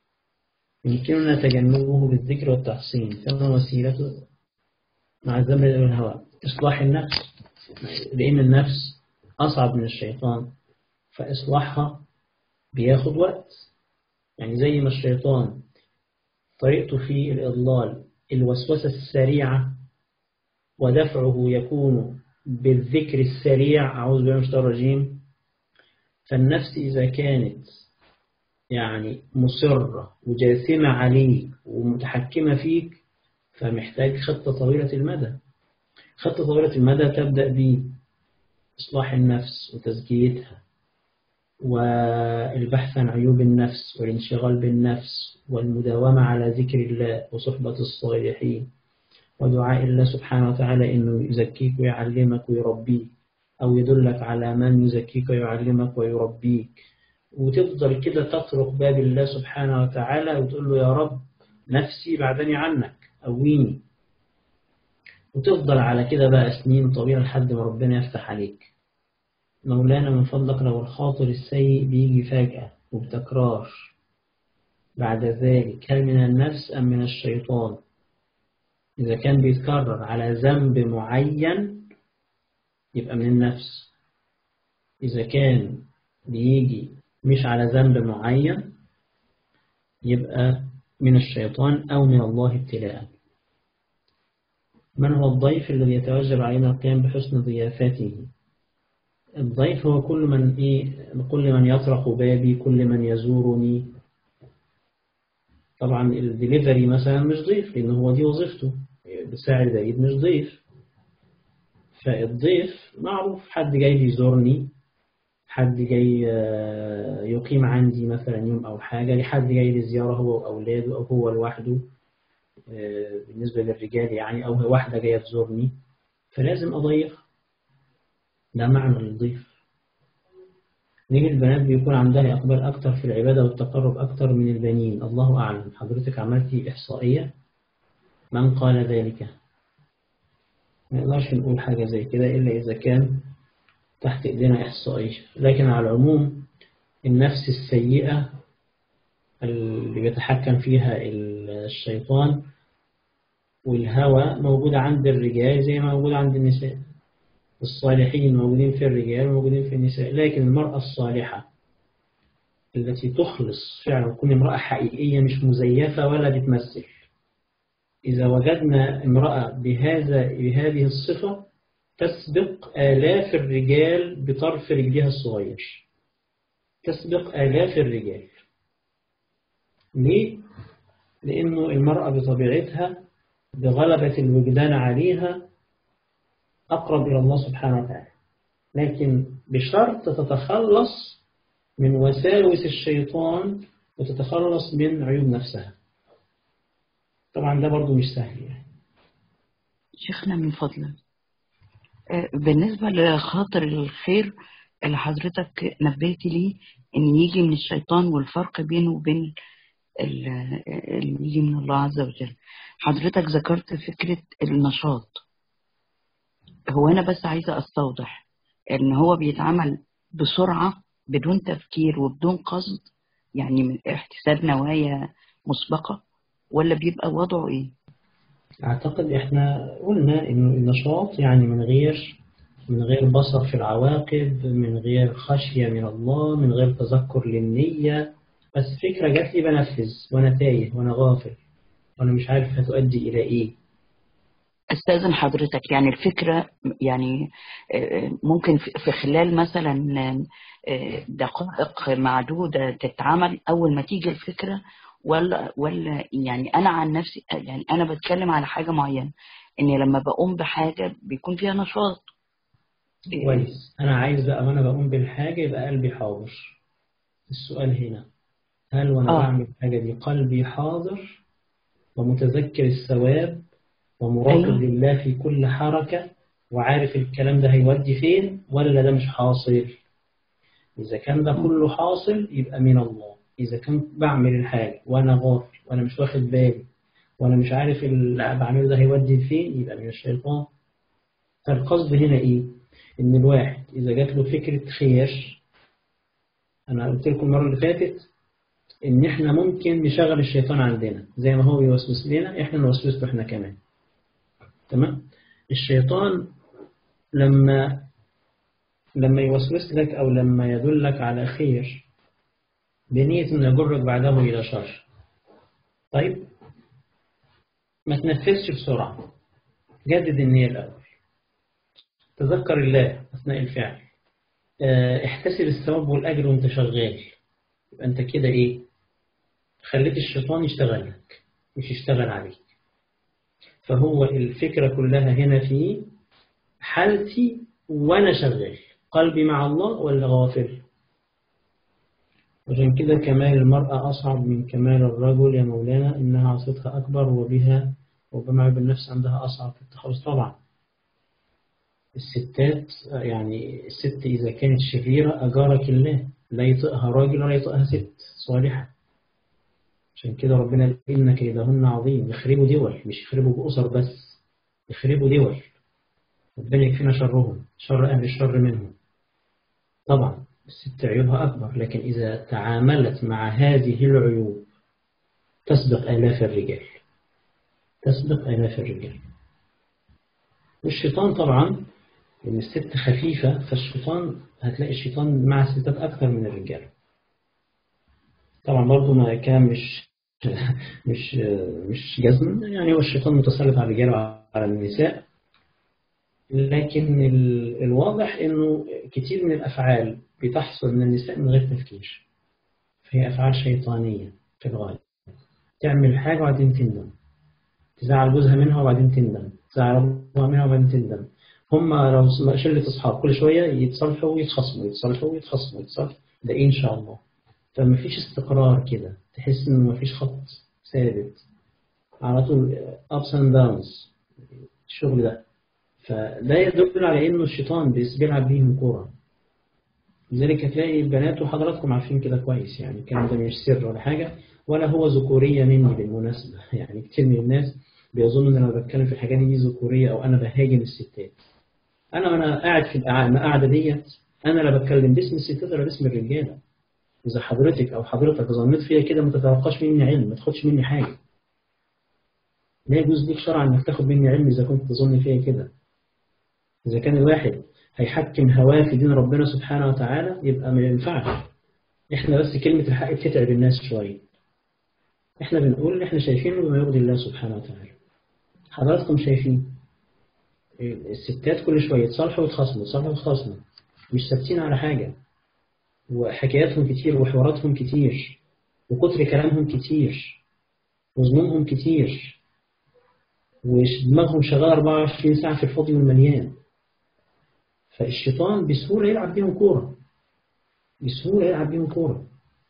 يمكننا تجنبه بالذكر والتحصين، كما وسيلته مع الذنب والهوى إصلاح النفس، لأن النفس أصعب من الشيطان، فإصلاحها بياخد وقت. يعني زي ما الشيطان طريقته في الإضلال الوسوسة السريعة، ودفعه يكون بالذكر السريع، أعوذ بالله من الشيطان الرجيم، فالنفس إذا كانت يعني مصرة وجاثمة عليك ومتحكمة فيك، فمحتاج خطة طويلة المدى. خطة طويلة المدى تبدأ بإصلاح النفس وتزكيتها، والبحث عن عيوب النفس والانشغال بالنفس، والمداومة على ذكر الله وصحبة الصالحين، ودعاء الله سبحانه وتعالى إنه يزكيك ويعلمك ويربيك، أو يدلك على من يزكيك ويعلمك ويربيك. وتفضل كده تطرق باب الله سبحانه وتعالى وتقول له يا رب نفسي بعدني عنك قويني، وتفضل على كده بقى سنين طويلة لحد ما ربنا يفتح عليك. مولانا من فضلك لو الخاطر السيء بيجي فجأة وبتكرار بعد ذلك، هل من النفس أم من الشيطان؟ إذا كان بيتكرر على ذنب معين يبقى من النفس، إذا كان بيجي مش على ذنب معين يبقى من الشيطان أو من الله ابتلاء. من هو الضيف الذي يتوجب علينا القيام بحسن ضيافته؟ الضيف هو كل من يطرق بابي، كل من يزورني. طبعا الدليفري مثلا مش ضيف، لأنه هو دي وظيفته، بساعد بعيد مش ضيف. فالضيف معروف حد جاي يزورني، حد جاي يقيم عندي مثلا يوم أو حاجة، لحد جاي لزيارة هو وأولاده أو هو لوحده بالنسبة للرجال يعني، أو واحدة جاية تزورني فلازم أضيف. ده معنى الضيف. ليه البنات بيكون عندها إقبال أكتر في العبادة والتقرب أكتر من البنين؟ الله أعلم. حضرتك عملتي إحصائية؟ من قال ذلك؟ ما نقدرش نقول حاجة زي كده إلا إذا كان تحت إيدينا إحصائية. لكن على العموم النفس السيئة اللي بيتحكم فيها الشيطان والهوى موجودة عند الرجال زي ما موجودة عند النساء. الصالحين موجودين في الرجال وموجودين في النساء، لكن المرأة الصالحة التي تخلص فعلا وتكون امرأة حقيقية مش مزيفة ولا بتمثل، إذا وجدنا امرأة بهذه الصفة تسبق آلاف الرجال بطرف رجلها الصغير، تسبق آلاف الرجال. ليه؟ لأنه المرأة بطبيعتها بغلبة الوجدان عليها أقرب إلى الله سبحانه وتعالى، لكن بشرط تتخلص من وساوس الشيطان وتتخلص من عيوب نفسها. طبعا ده برضو مش سهل يعني. شيخنا من فضلك، بالنسبة لخاطر الخير اللي حضرتك نبهت ليه إن يجي من الشيطان والفرق بينه وبين اللي يجي من الله عز وجل، حضرتك ذكرت فكرة النشاط. هو أنا بس عايزة أستوضح إن هو بيتعمل بسرعة بدون تفكير وبدون قصد، يعني من احتساب نوايا مسبقة، ولا بيبقى وضعه إيه؟ أعتقد إحنا قلنا إنه النشاط يعني من غير بصر في العواقب، من غير خشية من الله، من غير تذكر للنية، بس فكرة جات لي بنفذ وأنا تايه وأنا غافل وأنا مش عارف هتؤدي إلى إيه. استاذن حضرتك، يعني الفكرة يعني ممكن في خلال مثلا دقائق معدودة تتعمل أول ما تيجي الفكرة، ولا يعني أنا عن نفسي يعني أنا بتكلم على حاجة معينة، إني لما بقوم بحاجة بيكون فيها نشاط. كويس. أنا عايز بقى وأنا بقوم بالحاجة يبقى قلبي حاضر. السؤال هنا، هل وأنا بعمل الحاجة دي قلبي حاضر ومتذكر الثواب ومراقب أيوة. لله في كل حركة وعارف الكلام ده هيودي فين، ولا ده مش حاصل؟ إذا كان ده كله حاصل يبقى من الله. إذا كان بعمل الحاجة وأنا غافل وأنا مش واخد بالي وأنا مش عارف اللي بعمله ده هيودي فين، يبقى من الشيطان. فالقصد هنا إيه؟ إن الواحد إذا جات له فكرة خير، أنا قلت لكم المرة اللي فاتت إن إحنا ممكن نشغل الشيطان عندنا زي ما هو بيوسوس لنا، إحنا نوسوس له إحنا كمان. تمام؟ الشيطان لما يوسوس لك أو لما يدلك على خير بنية أن يجرك بعده إلى شر، طيب ما تنفذش بسرعة، جدد النية الأول، تذكر الله أثناء الفعل، احتسب الثواب والأجر وانت شغال. يبقى أنت كده إيه؟ خليت الشيطان يشتغل لك مش يشتغل عليك. فهو الفكرة كلها هنا في حالتي وأنا شغال، قلبي مع الله ولا غافل. عشان كده كمال المرأة أصعب من كمال الرجل يا مولانا، إنها عصيتها أكبر وبها وبما بالنفس عندها أصعب في التخلص. طبعا الستات يعني الست إذا كانت شريرة أجارك الله، لا يطئها راجل ولا يطئها ست صالحة. عشان كده ربنا قال إن كيدهن عظيم. يخربوا دول، مش يخربوا بأسر بس، يخربوا دول. ربنا يكفينا شرهم، شر أهل الشر منهم. طبعا الست عيوبها أكبر، لكن إذا تعاملت مع هذه العيوب تسبق آلاف الرجال، تسبق آلاف الرجال. والشيطان طبعا لأن الست خفيفة، فالشيطان هتلاقي الشيطان مع الستات أكثر من الرجال. طبعا برضو ما كان مش جزم، يعني هو الشيطان متسلط على الرجال وعلى النساء، لكن الواضح إنه كتير من الأفعال بتحصل من النساء من غير تفكير، فهي أفعال شيطانية في الغالب. تعمل حاجة وبعدين تندم، تزعل جوزها منها وبعدين تندم، تزعل أبوها منها وبعدين تندم. هم لو شلة أصحاب كل شوية يتصالحوا ويتخصموا، يتصالحوا ويتخصموا، يتصالحوا، ده إيه إن شاء الله. فما فيش استقرار كده، تحس إنه ما فيش خط ثابت، على طول ups and downs الشغل ده. فده يدل على إنه الشيطان بيلعب بيهم كورة. لذلك هتلاقي البنات وحضراتكم عارفين كده كويس، يعني الكلام ده مش سر ولا حاجة، ولا هو ذكورية مني بالمناسبة. يعني كتير من الناس بيظنوا إن أنا بتكلم في الحاجات دي ذكورية أو أنا بهاجم الستات. أنا قاعد في القعدة ديت، أنا لا بتكلم باسم الستات ولا باسم الرجالة. إذا حضرتك أو حضرتك ظنيت فيها كده ما تتوقعش مني علم، ما تاخدش مني حاجة. لا يجوز ليك شرعا إنك تاخد مني علم إذا كنت تظن فيها كده. إذا كان الواحد هيحكم هواه في دين ربنا سبحانه وتعالى يبقى ما ينفعش. إحنا بس كلمة الحق بتتعب الناس شوية. إحنا بنقول اللي إحنا شايفينه بما يرضي الله سبحانه وتعالى. حضراتكم شايفين الستات كل شوية يتصالحوا ويتخاصموا، مش ثابتين على حاجة، وحكاياتهم كتير وحواراتهم كتير وكتر كلامهم كتير وظلمهم كتير ودماغهم شغال 24 ساعة في الفاضي والمليان. فالشيطان بسهولة يلعب بيهم كورة.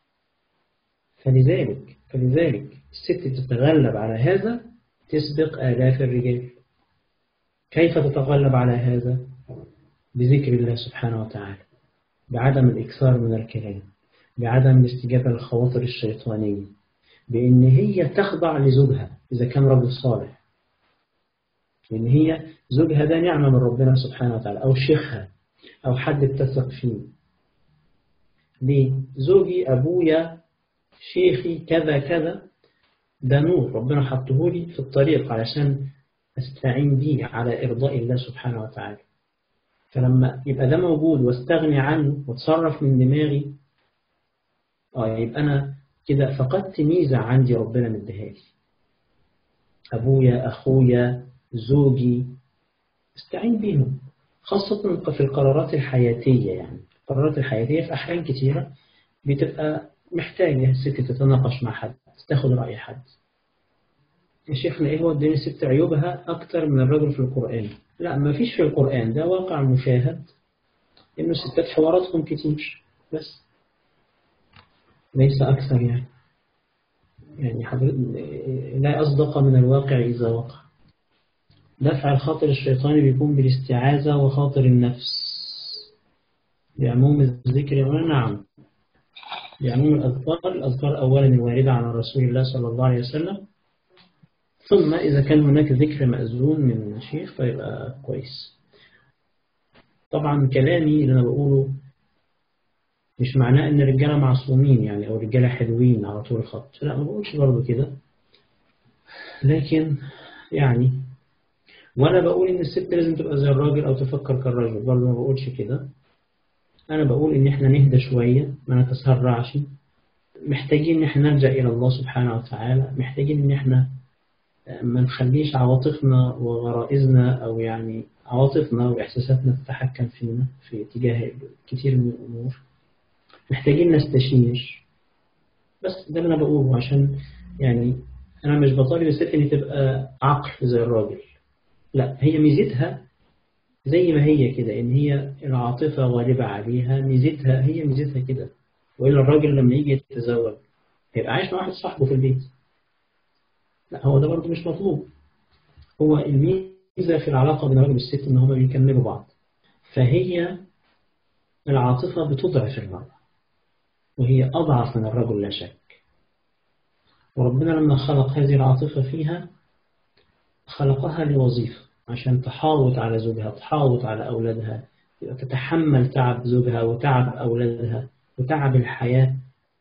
فلذلك الست تتغلب على هذا تسبق آلاف الرجال. كيف تتغلب على هذا؟ بذكر الله سبحانه وتعالى، بعدم الإكثار من الكلام، بعدم الاستجابة للخواطر الشيطانية، بأن هي تخضع لزوجها إذا كان رجل صالح، لأن هي زوجها ده نعمة من ربنا سبحانه وتعالى، أو شيخها أو حد بتثق فيه. ليه؟ زوجي، أبويا، شيخي، كذا كذا، ده نور ربنا حطه لي في الطريق علشان أستعين بيه على إرضاء الله سبحانه وتعالى. فلما يبقى ده موجود واستغني عنه واتصرف من دماغي، يبقى أنا كده فقدت ميزة عندي ربنا مديها لي. أبويا، أخويا، زوجي، استعين بيهم، خاصة في القرارات الحياتية. يعني القرارات الحياتية في أحيان كتيرة بتبقى محتاجة الست تتناقش مع حد، تاخد رأي حد. يا شيخنا إيه هو الدين الست عيوبها أكتر من الرجل في القرآن؟ لا، ما فيش في القرآن، ده واقع مشاهد إنه الستات حواراتهم كتير بس، ليس أكثر. يعني لا أصدق من الواقع إذا وقع. دفع الخاطر الشيطاني بيكون بالاستعاذة وخاطر النفس بعموم الذكر. نعم، بعموم الأذكار أولا الواردة عن رسول الله صلى الله عليه وسلم، ثم إذا كان هناك ذكر مأذون من شيخ فيبقى كويس. طبعا كلامي اللي أنا بقوله مش معناه إن الرجالة معصومين يعني، أو الرجالة حلوين على طول الخط، لا، ما بقولش برضه كده. لكن يعني وأنا بقول إن الست لازم تبقى زي الراجل أو تفكر كالراجل، برضه ما بقولش كده. أنا بقول إن إحنا نهدى شوية، ما نتسرعش، محتاجين إن إحنا نرجع إلى الله سبحانه وتعالى، محتاجين إن إحنا ما نخليش عواطفنا وغرائزنا أو يعني عواطفنا وإحساساتنا تتحكم فينا في اتجاه كتير من الأمور. محتاجين نستشير. بس ده اللي أنا بقوله، عشان يعني أنا مش بطالب الست إن تبقى عقل زي الراجل، لا، هي ميزتها زي ما هي كده، إن هي العاطفة غالبة عليها، هي ميزتها كده. وإلا الراجل لما يجي يتزوج هيبقى عايش مع واحد صاحبه في البيت، لا، هو ده برضه مش مطلوب. هو الميزة في العلاقة بين الراجل والست إن هما بيكملوا بعض. فهي العاطفة بتضعف المرأة، وهي أضعف من الرجل لا شك. وربنا لما خلق هذه العاطفة فيها خلقها لوظيفة، عشان تحاوط على زوجها، تحاوط على أولادها، تتحمل تعب زوجها وتعب أولادها وتعب الحياة،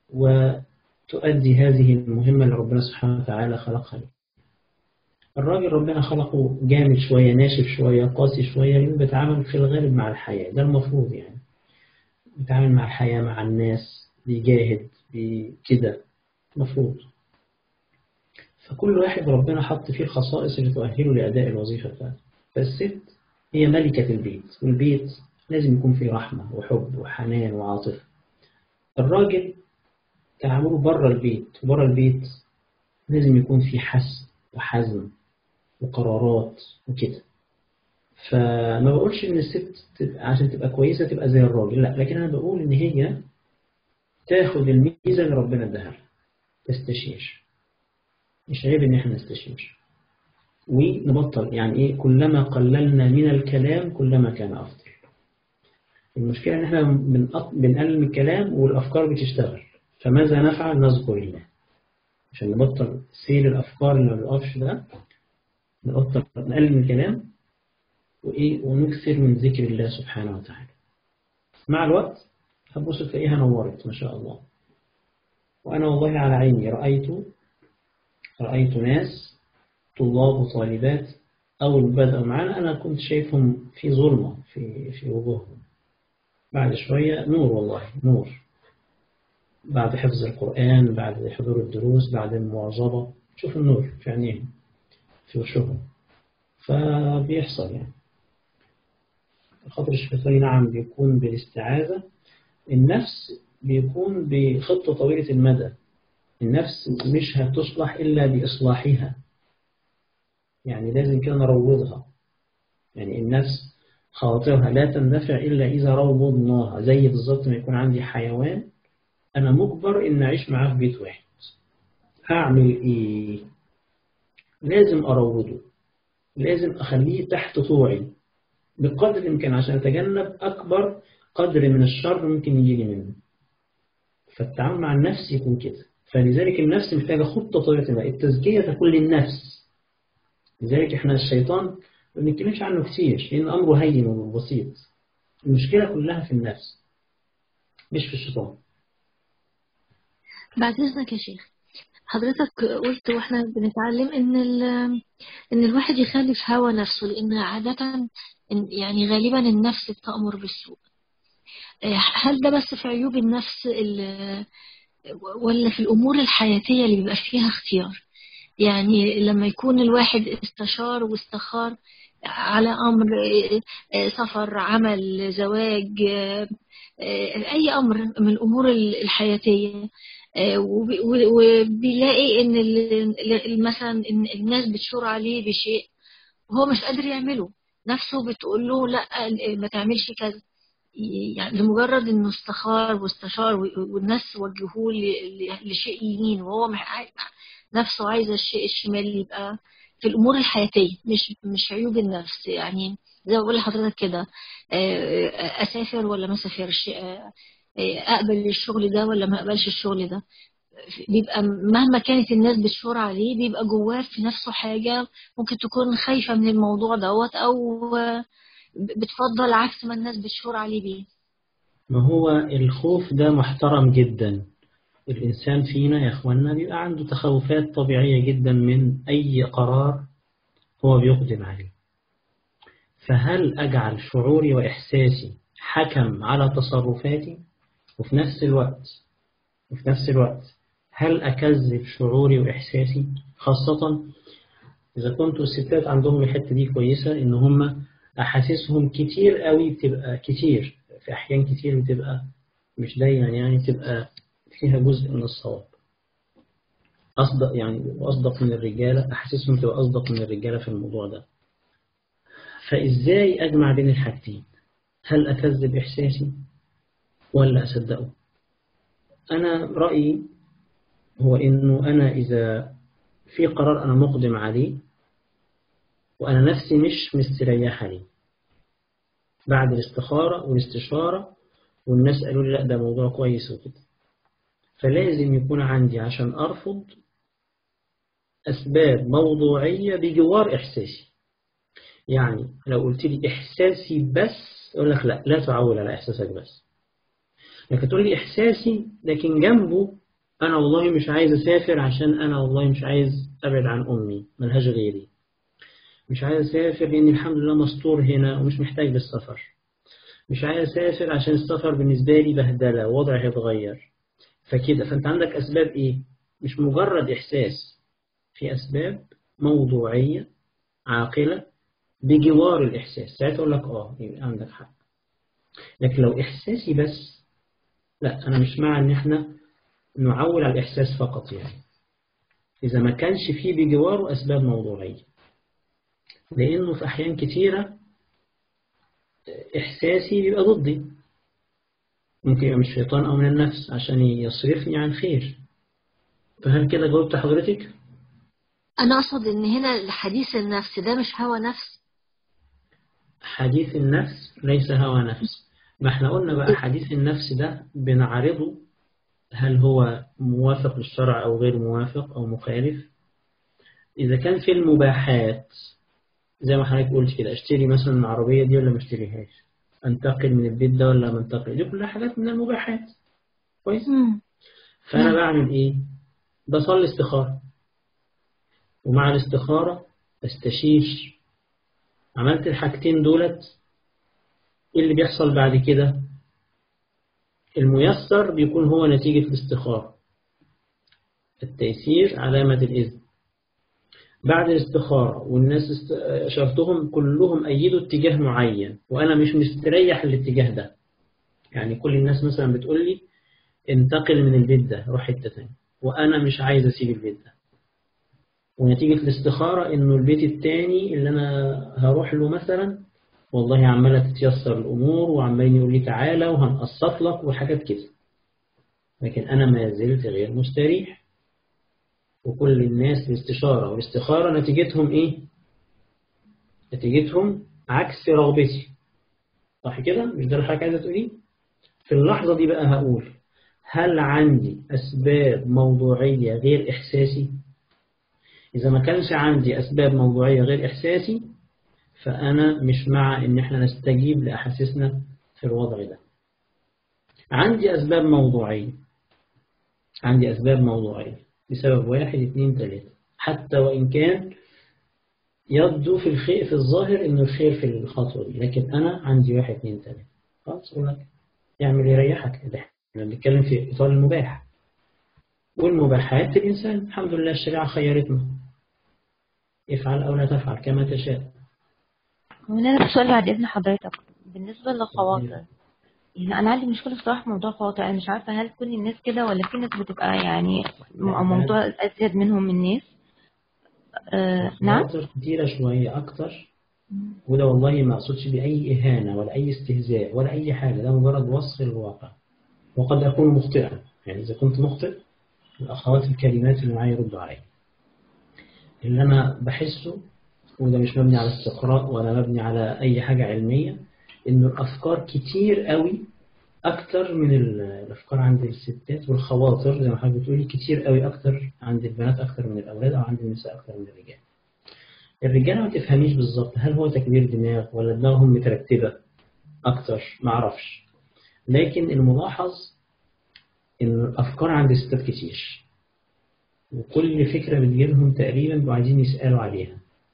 وتؤدي هذه المهمة اللي ربنا سبحانه وتعالى خلقها لها. الراجل ربنا خلقه جامد شوية، ناشف شوية، قاسي شوية، لأنه بيتعامل في الغالب مع الحياة، ده المفروض يعني بيتعامل مع الحياة، مع الناس، بيجاهد كده مفروض. فكل واحد ربنا حط فيه الخصائص اللي تؤهله لأداء الوظيفة بتاعته. فالست هي ملكة البيت، والبيت لازم يكون فيه رحمة وحب وحنان وعاطفة. الراجل تعامله بره البيت، وبره البيت لازم يكون فيه حس وحزم وقرارات وكده. فما بقولش ان الست عشان تبقى كويسة تبقى زي الراجل، لا، لكن انا بقول ان هي تاخد الميزة اللي ربنا اداها لها، تستشير. مش عيب ان احنا نستشير ونبطل يعني ايه، كلما قللنا من الكلام كلما كان افضل. المشكلة ان احنا بنقلل من الكلام والافكار بتشتغل، فماذا نفعل؟ نذكر الله عشان نبطل سير الافكار اللي ما بيقفش ده، نبطل نقلل من الكلام ونكثر من ذكر الله سبحانه وتعالى. مع الوقت هتبص تلاقيها نورت ما شاء الله. وأنا والله على عيني رأيت ناس طلاب وطالبات أول بدأوا معانا أنا كنت شايفهم في ظلمة في وجوههم. بعد شوية نور، والله نور، بعد حفظ القرآن، بعد حضور الدروس، بعد المواظبة، شوف النور في عينيهم في وشهم. فبيحصل يعني خطر الشيطاني نعم بيكون بالاستعاذة. النفس بيكون بخطة طويلة المدى. النفس مش هتصلح إلا بإصلاحها، يعني لازم كده نروضها. يعني النفس خواطرها لا تندفع إلا إذا روضناها، زي بالظبط ما يكون عندي حيوان أنا مجبر إن أعيش معاه في بيت واحد. هعمل إيه؟ لازم أروضه، لازم أخليه تحت طوعي بقدر الإمكان عشان أتجنب أكبر قدر من الشر ممكن يجي منه. فالتعامل مع النفس يكون كده. فلذلك النفس محتاجة خطة طويلة. التزكية تكون للنفس. لذلك إحنا الشيطان ما بنتكلمش عنه كتير لأن أمره هين وبسيط. المشكلة كلها في النفس مش في الشيطان. بعد إذنك يا شيخ، حضرتك قلت واحنا بنتعلم ان الواحد يخالف هوى نفسه، لان عادة يعني غالبا النفس بتأمر بالسوء. هل ده بس في عيوب النفس ولا في الأمور الحياتية اللي بيبقى فيها اختيار؟ يعني لما يكون الواحد استشار واستخار على أمر سفر، عمل، زواج، أي أمر من الأمور الحياتية، وبيلاقي إن مثلا إن الناس بتشور عليه بشيء وهو مش قادر يعمله، نفسه بتقول له لا ما تعملش كذا، يعني لمجرد إنه استخار واستشار والناس وجهوه لشيء يمين، وهو نفسه عايزة الشيء الشمال. يبقى في الأمور الحياتية مش عيوب النفس. يعني زي ما بقول لحضرتك كده، أسافر ولا ما أسافرش، أقبل الشغل ده ولا ما أقبلش الشغل ده، بيبقى مهما كانت الناس بتشور عليه بيبقى جواه في نفسه حاجة ممكن تكون خايفة من الموضوع دوت، أو بتفضل عكس ما الناس بتشور عليه بيه. ما هو الخوف ده محترم جدا. الإنسان فينا يا أخوانا بيبقى عنده تخوفات طبيعية جدا من أي قرار هو بيقدم عليه. فهل أجعل شعوري وإحساسي حكم على تصرفاتي؟ وفي نفس الوقت هل أكذب شعوري وإحساسي؟ خاصة إذا كنتوا الستات عندهم الحتة دي كويسة، إن هم أحاسيسهم كتير قوي بتبقى كتير، في أحيان كتير بتبقى مش دايما يعني بتبقى فيها جزء من الصواب. أصدق يعني وأصدق من الرجالة، أحاسيسهم تبقى أصدق من الرجالة في الموضوع ده. فإزاي أجمع بين الحاجتين؟ هل أكذب إحساسي ولا أصدقه؟ أنا رأيي هو إنه أنا إذا في قرار أنا مقدم عليه وأنا نفسي مش مستريح عليه بعد الاستخارة والاستشارة والناس قالوا لي لا ده موضوع كويس وكده، فلازم يكون عندي عشان أرفض أسباب موضوعية بجوار إحساسي. يعني لو قلت لي إحساسي بس أقول لك لا تعول على إحساسك بس. لكن تقول لي إحساسي لكن جنبه أنا والله مش عايز أسافر عشان أنا والله مش عايز أبعد عن أمي ملهاش غيري، مش عايز أسافر لأن الحمد لله مستور هنا ومش محتاج للسفر، مش عايز أسافر عشان السفر بالنسبة لي بهدلة ووضعي هيتغير. فكده فأنت عندك أسباب إيه؟ مش مجرد إحساس، في أسباب موضوعية عاقلة بجوار الإحساس. ساعتها أقول لك يبقى عندك حق. لكن لو إحساسي بس لا، أنا مش مع إن إحنا نعول على الإحساس فقط، يعني إذا ما كانش فيه بجواره أسباب موضوعية. لأنه في أحيان كتيرة إحساسي بيبقى ضدي، ممكن يبقى من الشيطان أو من النفس عشان يصرفني عن خير. فهل كده جاوبت حضرتك؟ أنا أقصد إن هنا حديث النفس ده مش هوى نفس. حديث النفس ليس هوى نفس. ما احنا قلنا بقى حديث النفس ده بنعرضه هل هو موافق للشرع أو غير موافق أو مخالف. إذا كان في المباحات زي ما حضرتك قلت كده، اشتري مثلا العربية دي ولا ما اشتريهاش، انتقل من البيت ده ولا ما انتقل، دي كلها حاجات من المباحات. كويس. فأنا بعمل إيه؟ بصلي استخارة، ومع الاستخارة استشير عملت الحاجتين دولت، إيه اللي بيحصل بعد كده؟ الميسر بيكون هو نتيجة الاستخارة. التيسير علامة الإذن. بعد الاستخارة والناس شرطهم كلهم أيدوا اتجاه معين وأنا مش مستريح الاتجاه ده، يعني كل الناس مثلا بتقول لي انتقل من البيت ده روح حتة تاني، وأنا مش عايز أسيب البيت ده، ونتيجة الاستخارة إنه البيت التاني اللي أنا هروح له مثلا والله عمالة تتيسر الأمور وعمالين يقول لي تعالى وهنقسط لك وحاجات كده، لكن أنا ما زلت غير مستريح. وكل الناس الاستشارة والاستخارة نتيجتهم إيه؟ نتيجتهم عكس رغبتي، صح كده؟ مش ده الحاجة عايزة تقوليه؟ في اللحظة دي بقى هقول هل عندي أسباب موضوعية غير إحساسي؟ إذا ما كانش عندي أسباب موضوعية غير إحساسي فأنا مش مع إن إحنا نستجيب لأحاسيسنا في الوضع ده. عندي أسباب موضوعية، عندي أسباب موضوعية بسبب 1 2 3، حتى وإن كان يبدو في الخير في الظاهر إنه الخير في الخطوة دي، لكن أنا عندي 1 2 3. خلاص أقول لك يعمل يريحك. ده إحنا بنتكلم في إطار المباح، والمباحات الإنسان الحمد لله الشريعة خيرتنا، افعل أو لا تفعل كما تشاء. هنا السؤال بعد إذن حضرتك بالنسبة للخواطر، يعني أنا عندي مشكلة بصراحة في موضوع الخواطر. أنا مش عارفة هل كل الناس كده ولا في ناس بتبقى يعني موضوع أزيد منهم الناس. نعم. خواطر كتيرة شوية أكتر، وده والله ما أقصدش بأي إهانة ولا أي استهزاء ولا أي حاجة، ده مجرد وصف الواقع، وقد أكون مخطئا، يعني إذا كنت مخطئ الأخوات الكريمات اللي معايا يردوا عليا. اللي أنا بحسه، وده مش مبني على استقراء ولا مبني على أي حاجة علمية، إنه الأفكار كتير قوي أكتر من الأفكار عند الستات، والخواطر زي ما حضرتك بتقولي كتير قوي أكتر عند البنات أكتر من الأولاد، أو عند النساء أكتر من الرجال. الرجالة ما تفهميش بالظبط هل هو تكبير دماغ ولا دماغهم مترتبة أكتر، معرفش، لكن الملاحظ إن الأفكار عند الستات كتير، وكل فكرة بتجيلهم تقريبا بيبقوا عايزين يسألوا عليها،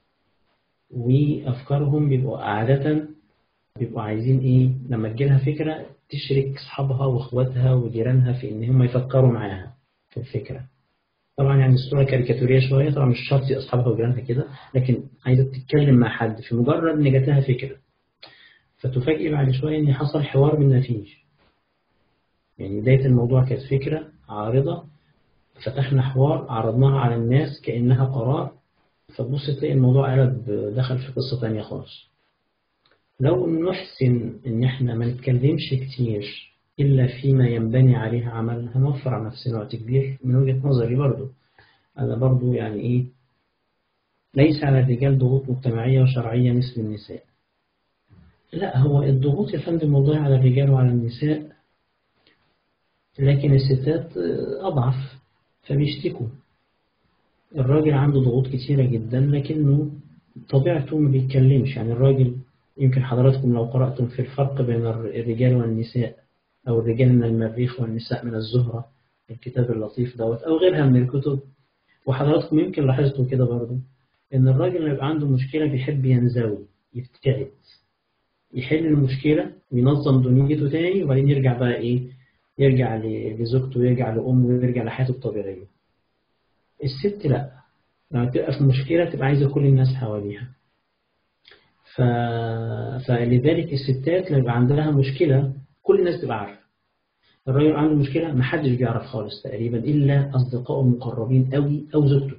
وأفكارهم بيبقوا عادة بيبقوا عايزين إيه لما تجيلها فكرة تشرك أصحابها وأخواتها وجيرانها في إن هم يفكروا معاها في الفكرة. طبعا يعني الصورة كاريكاتورية شوية، طبعا مش شرط أصحابها وجيرانها كده، لكن عايزة تتكلم مع حد في مجرد إن جاتها فكرة، فتفاجئ بعد شوية إن حصل حوار من نتيجة. يعني بداية الموضوع كانت فكرة عارضة، فتحنا حوار عرضناها على الناس كأنها قرار، فتبص تلاقي الموضوع قلب دخل في قصة تانية خالص. لو نحسن إن إحنا ما نتكلمش كتير إلا فيما ينبني عليه عمل، هنوفر على نفسنا وقت كبير من وجهة نظري. برضو أنا برضو يعني إيه، ليس على الرجال ضغوط مجتمعية وشرعية مثل النساء، لا، هو الضغوط يا فندم والله على الرجال وعلى النساء، لكن الستات أضعف فبيشتكوا. الراجل عنده ضغوط كتيرة جدا لكنه طبيعته ما بيتكلمش. يعني الراجل يمكن حضراتكم لو قرأتم في الفرق بين الرجال والنساء، أو الرجال من المريخ والنساء من الزهرة، الكتاب اللطيف دوت، أو غيرها من الكتب، وحضراتكم يمكن لاحظتوا كده برضو إن الراجل اللي يبقى عنده مشكلة بيحب ينزوي، يبتعد، يحل المشكلة وينظم دنيته تاني، وبعدين يرجع بقى إيه، يرجع لزوجته ويرجع لأمه ويرجع لحياته الطبيعية. الست لا، لما تبقى في مشكلة تبقى عايزة كل الناس حواليها. فلذلك الستات لما يبقى عندها مشكلة كل الناس تبقى عارفة. الراجل عنده مشكلة محدش بيعرف خالص تقريبا إلا أصدقائه المقربين قوي أو زوجته.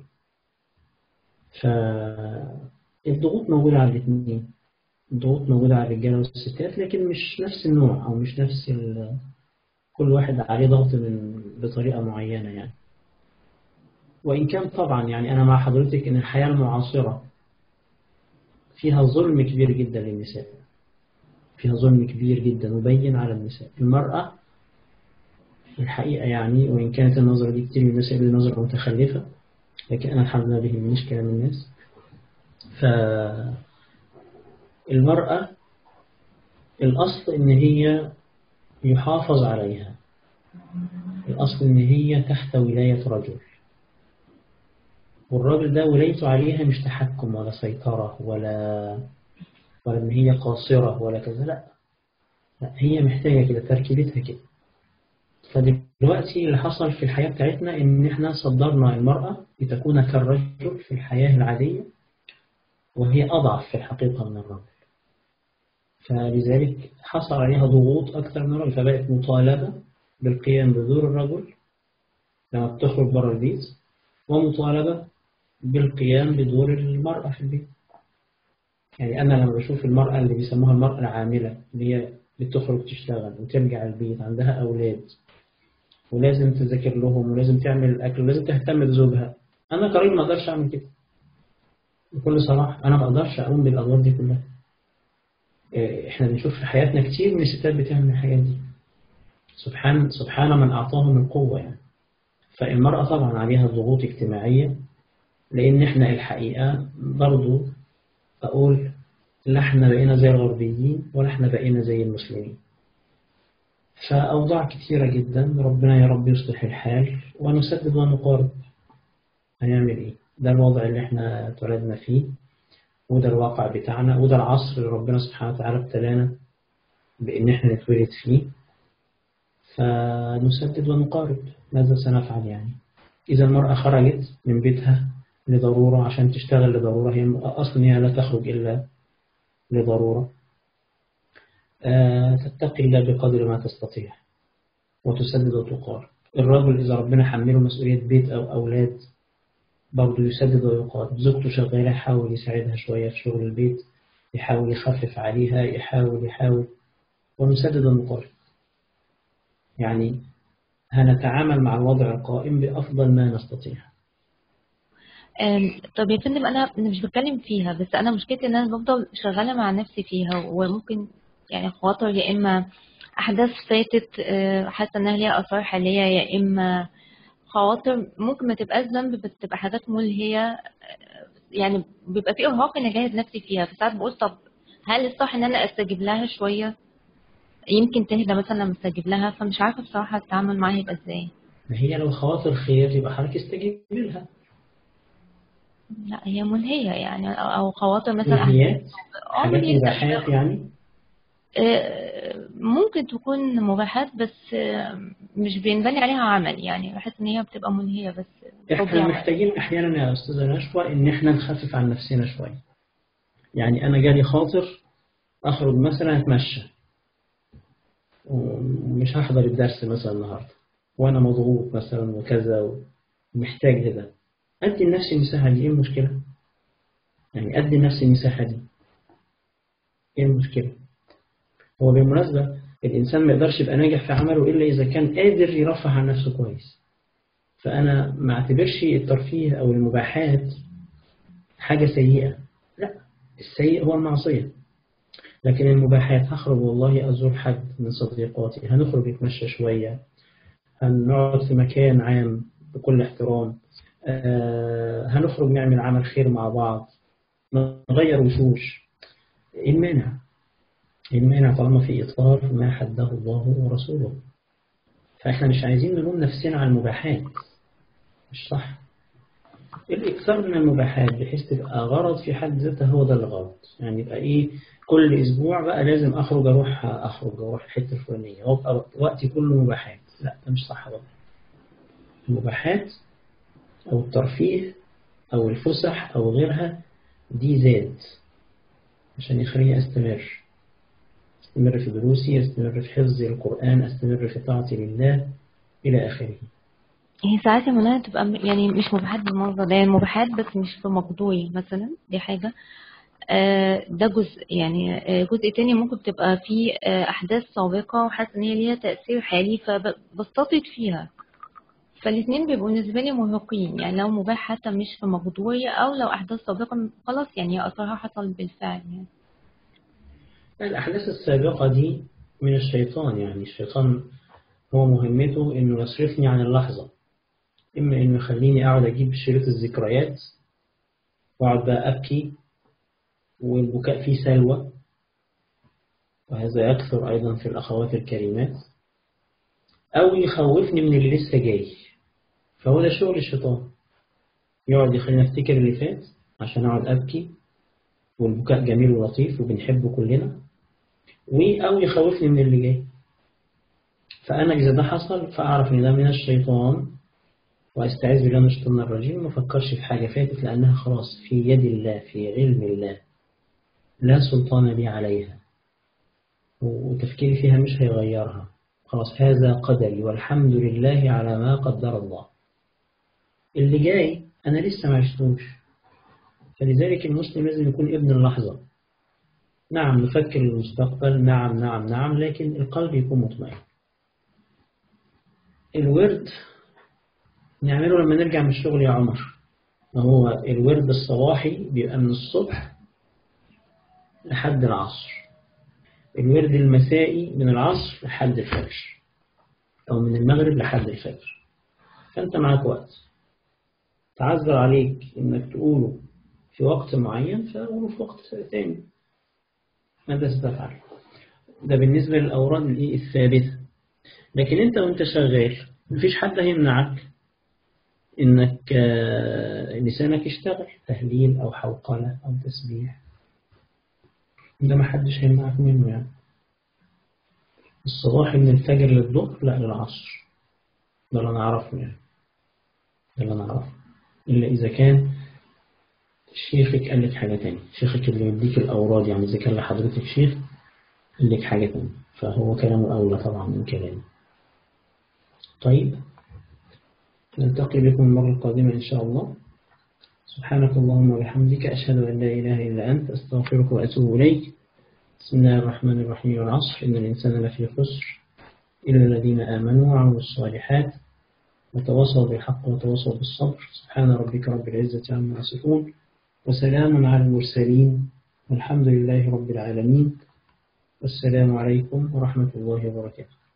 فالضغوط موجودة على الاثنين، الضغوط موجودة على الرجالة والستات، لكن مش نفس النوع أو مش نفس كل واحد عليه ضغط بطريقة معينة يعني. وإن كان طبعا يعني أنا مع حضرتك إن الحياة المعاصرة فيها ظلم كبير جدا للنساء، فيها ظلم كبير جدا مبين على النساء. المرأة الحقيقة يعني، وإن كانت النظرة دي كتير من الناس اللي نظرة متخلفة، لكن أنا الحمد لله به مش كلام الناس. فالمرأة الأصل إن هي يحافظ عليها، الأصل إن هي تحت ولاية رجل، والراجل ده ولايته عليها مش تحكم ولا سيطرة ولا ولا إن هي قاصرة ولا كذا، لا هي محتاجة كده، تركيبتها كده. فدلوقتي اللي حصل في الحياة بتاعتنا إن إحنا صدرنا المرأة لتكون كالرجل في الحياة العادية، وهي أضعف في الحقيقة من الرجل، فلذلك حصل عليها ضغوط أكثر من الرجل، فبقت مطالبة بالقيام بدور الرجل لما بتخرج بره البيت، ومطالبة بالقيام بدور المرأة في البيت. يعني أنا لما بشوف المرأة اللي بيسموها المرأة العاملة، اللي هي بتخرج تشتغل وترجع البيت عندها أولاد ولازم تذاكر لهم ولازم تعمل الأكل ولازم تهتم بزوجها، أنا كريم ما أقدرش أعمل كده بكل صراحة. أنا ما أقدرش أقوم بالأدوار دي كلها. إحنا بنشوف في حياتنا كتير من الستات بتعمل الحاجات دي، سبحان من أعطاهم القوة يعني. فالمرأة طبعا عليها ضغوط اجتماعية، لأن إحنا الحقيقة برضو أقول لا إحنا بقينا زي الغربيين ولا إحنا بقينا زي المسلمين. فأوضاع كثيرة جدا، ربنا يا رب يصلح الحال ونسدد ونقارب. هنعمل إيه؟ ده الوضع اللي إحنا اتولدنا فيه، وده الواقع بتاعنا، وده العصر اللي ربنا سبحانه وتعالى ابتلانا بإن إحنا نتولد فيه. فنسدد ونقارب، ماذا سنفعل يعني؟ إذا المرأة خرجت من بيتها لضرورة عشان تشتغل لضرورة، هي أصلا هي لا تخرج إلا لضرورة، تتقي الله بقدر ما تستطيع وتسدد وتقارب. الرجل إذا ربنا حمله مسؤولية بيت أو أولاد برضه يسدد ويقارب. زوجته شغالة يحاول يساعدها شوية في شغل البيت، يحاول يخفف عليها، يحاول ونسدد ونقارب. يعني هنتعامل مع الوضع القائم بأفضل ما نستطيع. طب يا فندم، أنا مش بتكلم فيها، بس أنا مشكلتي إن أنا بفضل شغالة مع نفسي فيها، وممكن يعني خواطر يا إما أحداث فاتت حاسة إنها ليها آثار حالية، يا إما خواطر ممكن ما تبقاش ذنب بس تبقى حاجات ملهية، يعني بيبقى في إرهاق إني أجاهد نفسي فيها. فساعات بقول طب هل الصح إن أنا أستجيب لها شوية، يمكن تهدى مثلا لما أستجيب لها؟ فمش عارفة بصراحة التعامل معاها يبقى إزاي. ما هي لو خواطر خير يبقى حضرتك استجيب لها. لا هي ملهية يعني، أو خواطر مثلا ملهيات، حاجات ملهية مباحات يعني. ممكن تكون مباحات بس مش بينبني عليها عمل، يعني بحس ان هي بتبقى ملهية بس. احنا محتاجين احيانا يا استاذة نشوى ان احنا نخفف عن نفسنا شوية. يعني انا جالي خاطر اخرج مثلا اتمشى ومش هحضر الدرس مثلا النهارده وانا مضغوط مثلا وكذا ومحتاج لده، ادي لنفسي المساحة دي. ايه المشكلة؟ يعني ادي لنفسي المساحة دي، ايه المشكلة؟ هو بالمناسبة الانسان ما يقدرش يبقى ناجح في عمله الا اذا كان قادر يرفه عن نفسه كويس. فأنا ما اعتبرش الترفيه أو المباحات حاجة سيئة، لا، السيء هو المعصية. لكن المباحات، هخرج والله أزور حد من صديقاتي، هنخرج نتمشى شوية، هنقعد في مكان عام بكل احترام، هنخرج نعمل عمل خير مع بعض، نغير وشوش. إيه المانع؟ إيه المانع طالما في إطار ما حده الله ورسوله؟ فإحنا مش عايزين نلوم نفسنا على المباحات، مش صح. الإكثار من المباحات بحيث تبقى غرض في حد ذاته، هو ده الغرض. يعني يبقى إيه، كل أسبوع بقى لازم أروح الحتة الفلانية، وابقى وقتي كله مباحات. لا، ده مش صح بقى. المباحات أو الترفيه أو الفسح أو غيرها دي زاد عشان يخليني أستمر في دروسي، أستمر في حفظ القرآن، أستمر في طاعتي لله إلى آخره. هي ساعات منها تبقى يعني مش مباحات بالمنظر ده، يعني مباحات بس مش في مقدوري مثلا، دي حاجة. ده جزء، يعني جزء تاني ممكن تبقى في أحداث سابقة وحاسة إن هي ليها تأثير حالي فبستطيع فيها. فالاثنين بيبقوا بالنسبة لي مرهقين، يعني لو مباح حتى مش في مقدوري، أو لو أحداث سابقة خلاص يعني أثرها حصل بالفعل يعني. الأحداث السابقة دي من الشيطان. يعني الشيطان هو مهمته إنه يصرفني عن اللحظة، إما إنه يخليني أقعد أجيب شريط الذكريات وأقعد بقى أبكي والبكاء فيه سلوى، وهذا يكثر أيضا في الأخوات الكريمات، أو يخوفني من اللي لسه جاي. فهو ده شغل الشيطان، يقعد يخليني أفتكر اللي فات عشان أقعد أبكي والبكاء جميل ولطيف وبنحبه كلنا، أو يخوفني من اللي جاي. فأنا إذا ده حصل فأعرف إن ده من الشيطان وأستعيذ بالله من الشيطان الرجيم، ما أفكرش في حاجة فاتت لأنها خلاص في يد الله، في علم الله، لا سلطان لي عليها، وتفكيري فيها مش هيغيرها. خلاص هذا قدري والحمد لله على ما قدر الله. اللي جاي أنا لسه ما عشتوش. فلذلك المسلم لازم يكون ابن اللحظة. نعم نفكر المستقبل، نعم نعم نعم، لكن القلب يكون مطمئن. الورد نعمله لما نرجع من الشغل يا عمر. ما هو الورد الصباحي بيبقى من الصبح لحد العصر، الورد المسائي من العصر لحد الفجر، أو من المغرب لحد الفجر. فأنت معك وقت، تعذر عليك إنك تقوله في وقت معين فأقوله في وقت تاني. ماذا ستفعل؟ ده بالنسبة للأوراد الثابتة. لكن أنت وأنت شغال مفيش حد هيمنعك إنك لسانك يشتغل تهليل أو حوقلة أو تسبيح، ده ما حدش هيمنعك منه. يعني الصباح من الفجر للظهر، لا للعصر، ده اللي أنا أعرفه. يعني ده اللي أنا أعرفه، إلا إذا كان شيخك قال لك حاجة تانية، شيخك اللي يديك الأوراد، يعني إذا كان لحضرتك شيخ قال لك حاجة تانية فهو كلامه أولى طبعا من كلامي. طيب نلتقي بكم المرة القادمة إن شاء الله. سبحانك اللهم وبحمدك، أشهد أن لا إله إلا أنت، أستغفرك وأتوب إليك. بسم الله الرحمن الرحيم. والعصر إن الإنسان لفي خسر إلا الذين آمنوا وعملوا الصالحات وتواصوا بالحق وتواصوا بالصبر. سبحان ربك رب العزة عما يصفون وسلام على المرسلين والحمد لله رب العالمين. والسلام عليكم ورحمة الله وبركاته.